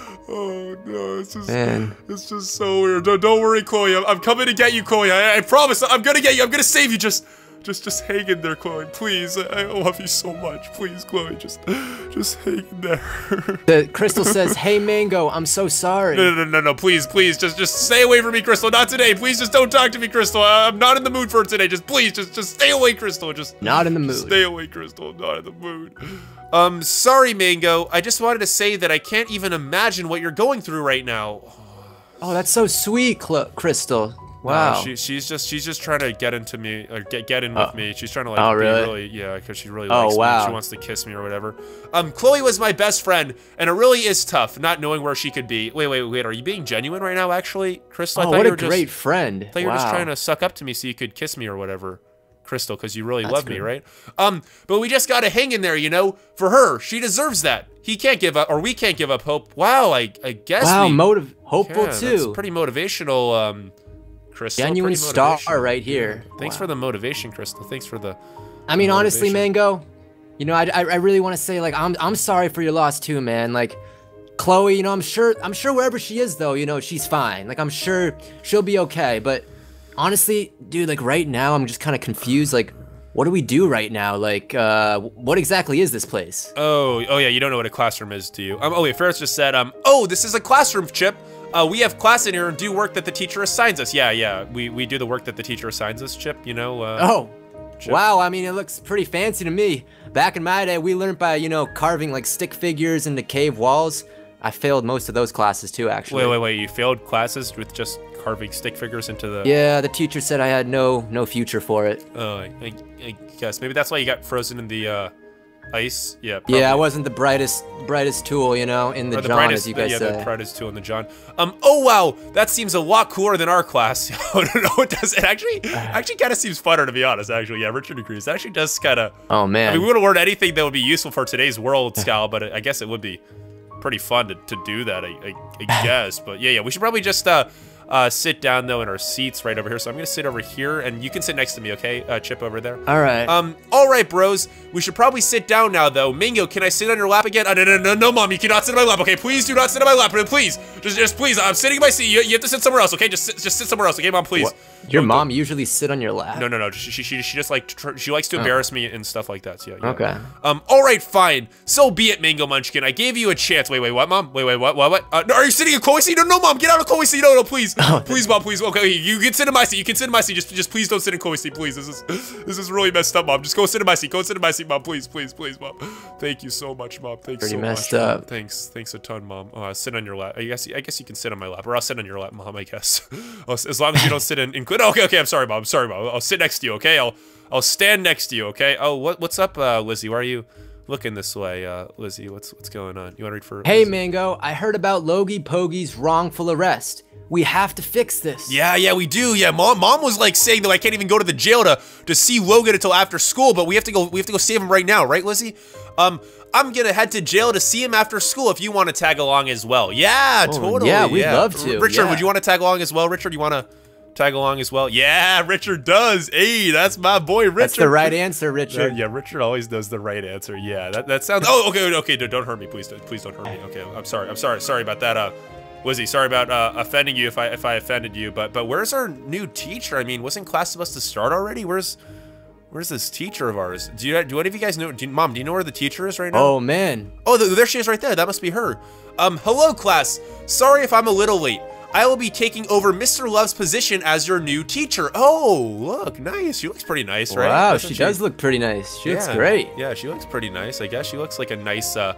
[SPEAKER 1] Oh no, it's just
[SPEAKER 2] Man.
[SPEAKER 1] it's just so weird. Don't, don't worry, Chloe. I'm, I'm coming to get you, Chloe. I, I promise. I'm gonna get you. I'm gonna save you. Just just just hang in there, Chloe. Please. I, I love you so much. Please, Chloe. Just just hang in there.
[SPEAKER 2] The Crystal says, "Hey, Mango, I'm so sorry."
[SPEAKER 1] No, no, no, no, no, please, please, just, just stay away from me, Crystal. Not today. Please, just don't talk to me, Crystal. I- I'm not in the mood for it today. Just, please, just, just stay away, Crystal. Just
[SPEAKER 2] Not in the mood.
[SPEAKER 1] stay away, Crystal. I'm not in the mood. Um, sorry, Mango. I just wanted to say that I can't even imagine what you're going through right now.
[SPEAKER 2] Oh, that's so sweet, Cl Crystal. Wow.
[SPEAKER 1] Uh, she, she's just, she's just trying to get into me, or get, get in with
[SPEAKER 2] Oh.
[SPEAKER 1] me. She's trying to like,
[SPEAKER 2] Oh,
[SPEAKER 1] be
[SPEAKER 2] really?
[SPEAKER 1] really, yeah, because she really
[SPEAKER 2] Oh,
[SPEAKER 1] likes
[SPEAKER 2] wow.
[SPEAKER 1] me. She wants to kiss me or whatever. Um, Chloe was my best friend, and it really is tough not knowing where she could be. Wait, wait, wait. Are you being genuine right now? Actually, Crystal, I
[SPEAKER 2] oh,
[SPEAKER 1] thought
[SPEAKER 2] what
[SPEAKER 1] you
[SPEAKER 2] a
[SPEAKER 1] were
[SPEAKER 2] great
[SPEAKER 1] just,
[SPEAKER 2] friend.
[SPEAKER 1] I thought you were
[SPEAKER 2] wow.
[SPEAKER 1] just trying to suck up to me so you could kiss me or whatever. Crystal, because you really
[SPEAKER 2] That's
[SPEAKER 1] love me,
[SPEAKER 2] good.
[SPEAKER 1] right? Um, but we just gotta hang in there, you know? For her, she deserves that. He can't give up, or we can't give up hope. Wow, I, I guess
[SPEAKER 2] Wow,
[SPEAKER 1] we...
[SPEAKER 2] motive, hopeful
[SPEAKER 1] yeah, that's
[SPEAKER 2] too.
[SPEAKER 1] pretty motivational, um, Crystal.
[SPEAKER 2] Genuine
[SPEAKER 1] pretty
[SPEAKER 2] star
[SPEAKER 1] motivational.
[SPEAKER 2] right here.
[SPEAKER 1] Thanks
[SPEAKER 2] Wow.
[SPEAKER 1] for the motivation, Crystal. Thanks for the...
[SPEAKER 2] I mean, honestly,
[SPEAKER 1] motivation.
[SPEAKER 2] Mango, you know, I, I, I really want to say, like, I'm, I'm sorry for your loss too, man. Like, Chloe, you know, I'm sure, I'm sure wherever she is, though, you know, she's fine. Like, I'm sure she'll be okay. But honestly, dude, like, right now, I'm just kind of confused. Like, what do we do right now? Like, uh, what exactly is this place?
[SPEAKER 1] Oh, oh yeah, you don't know what a classroom is, do you? Um, oh wait, Ferris just said, um, oh, this is a classroom, Chip. Uh, we have class in here and do work that the teacher assigns us. Yeah, yeah, we, we do the work that the teacher assigns us, Chip, you know? Uh,
[SPEAKER 2] Oh,
[SPEAKER 1] Chip.
[SPEAKER 2] wow. I mean, it looks pretty fancy to me. Back in my day, we learned by, you know, carving like stick figures into cave walls. I failed most of those classes too, actually.
[SPEAKER 1] Wait, wait, wait, you failed classes with just carving stick figures into the...
[SPEAKER 2] Yeah, the teacher said I had no no future for it.
[SPEAKER 1] Oh, I, I, I guess. Maybe that's why you got frozen in the, uh, ice? Yeah, probably.
[SPEAKER 2] Yeah, I wasn't the brightest brightest tool, you know, in the,
[SPEAKER 1] Or the
[SPEAKER 2] John,
[SPEAKER 1] brightest,
[SPEAKER 2] as you guys
[SPEAKER 1] yeah,
[SPEAKER 2] say.
[SPEAKER 1] the brightest tool in the John. Um, oh wow, that seems a lot cooler than our class. I don't know, it does. It actually, actually kind of seems funner, to be honest. Actually, yeah, Richard agrees. It actually does kind of.
[SPEAKER 2] Oh man.
[SPEAKER 1] I mean, we would have learned anything that would be useful for today's world, Scal, but I guess it would be pretty fun to, to do that. I, I, I guess, but yeah, yeah, we should probably just uh, uh, sit down though in our seats right over here. So I'm gonna sit over here, and you can sit next to me, okay? Uh, Chip over there.
[SPEAKER 2] All right.
[SPEAKER 1] Um, all right, bros. We should probably sit down now, though. Mingo, can I sit on your lap again? Uh, no, no, no, no, Mom. You cannot sit on my lap, okay? Please do not sit on my lap, please. Just, just please. I'm sitting in my seat. You, you have to sit somewhere else, okay? Just, sit, just sit somewhere else, okay, Mom? Please.
[SPEAKER 2] What? Your
[SPEAKER 1] Don't-
[SPEAKER 2] mom usually sit on your lap?
[SPEAKER 1] No, no, no. She, she, she, she just like tr- she likes to embarrass me and stuff like that. So yeah, yeah.
[SPEAKER 2] Okay.
[SPEAKER 1] Um. All right, fine. So be it, Mango Munchkin. I gave you a chance. Wait, wait, what, Mom? Wait, wait, what, what, what? Uh, no, are you sitting in Chloe's seat? No, no, Mom. Get out of Chloe's seat. No, no, please, please, Mom, please. Okay, you can sit in my seat. You can sit in my seat. Just, just please don't sit in Chloe's seat, please. This is, this is really messed up, Mom. Just go sit in my seat. Go sit in my seat, Mom. Please, please, please, Mom. Thank you so much, Mom. Thanks
[SPEAKER 2] Pretty
[SPEAKER 1] so
[SPEAKER 2] messed
[SPEAKER 1] much. Mom.
[SPEAKER 2] up.
[SPEAKER 1] Thanks, thanks a ton, Mom. Uh, sit on your lap. I guess, I guess you can sit on my lap, or I'll sit on your lap, Mom. I guess. As long as you don't sit in. in no, okay, okay. I'm sorry, Mom. I'm sorry, Mom. I'll sit next to you, okay? I'll, I'll stand next to you, okay? Oh, what, what's up, uh, Lizzie? Why are you looking this way, uh, Lizzie? What's, what's going on? You want to read for?
[SPEAKER 2] Hey,
[SPEAKER 1] Lizzie?
[SPEAKER 2] Mango, I heard about Logie Pogie's wrongful arrest. We have to fix this.
[SPEAKER 1] Yeah, yeah, we do. Yeah, mom, mom was like saying that I can't even go to the jail to to see Logan until after school, but we have to go. We have to go save him right now, right, Lizzie? Um, I'm gonna head to jail to see him after school. If you want to tag along as well, yeah,
[SPEAKER 2] Oh,
[SPEAKER 1] totally.
[SPEAKER 2] yeah, we'd love to,
[SPEAKER 1] Richard,
[SPEAKER 2] yeah.
[SPEAKER 1] would you want to tag along as well? Richard, you want to tag along as well? Yeah, Richard does. Hey, that's my boy, Richard.
[SPEAKER 2] That's the right answer,
[SPEAKER 1] Uh,
[SPEAKER 2] Richard.
[SPEAKER 1] yeah, Richard always does the right answer. Yeah, that, that sounds. Oh, okay, okay. Don't don't hurt me, please. Don't, please don't hurt me. Okay, I'm sorry. I'm sorry. Sorry about that. Uh, Lizzie, sorry about uh, offending you if I if I offended you. But but where's our new teacher? I mean, wasn't class supposed to start already? Where's where's this teacher of ours? Do you do any of you guys know? Do you, Mom, do you know where the teacher is right now?
[SPEAKER 2] Oh, man.
[SPEAKER 1] Oh, th there she is right there. That must be her. Um, hello, class. Sorry if I'm a little late. I will be taking over Mister Love's position as your new teacher. Oh, look, nice. She looks pretty nice, right?
[SPEAKER 2] Wow,
[SPEAKER 1] Doesn't
[SPEAKER 2] she does look pretty nice. She looks
[SPEAKER 1] Yeah.
[SPEAKER 2] great.
[SPEAKER 1] Yeah, she looks pretty nice. I guess she looks like a nice, uh,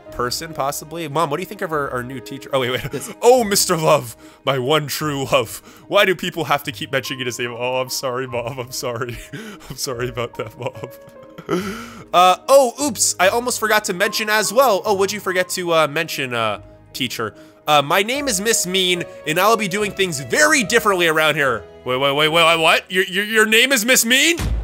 [SPEAKER 1] person, possibly. Mom, what do you think of our, our new teacher? Oh, wait, wait. Oh, Mister Love, my one true love. Why do people have to keep mentioning his name? Oh, I'm sorry, Mom. I'm sorry. I'm sorry about that, Mom. Uh, oh, oops. I almost forgot to mention as well. Oh, would you forget to uh, mention, uh, teacher? Uh, my name is Miss Mean, and I'll be doing things very differently around here. Wait, wait, wait, wait, what? Your, your, your name is Miss Mean?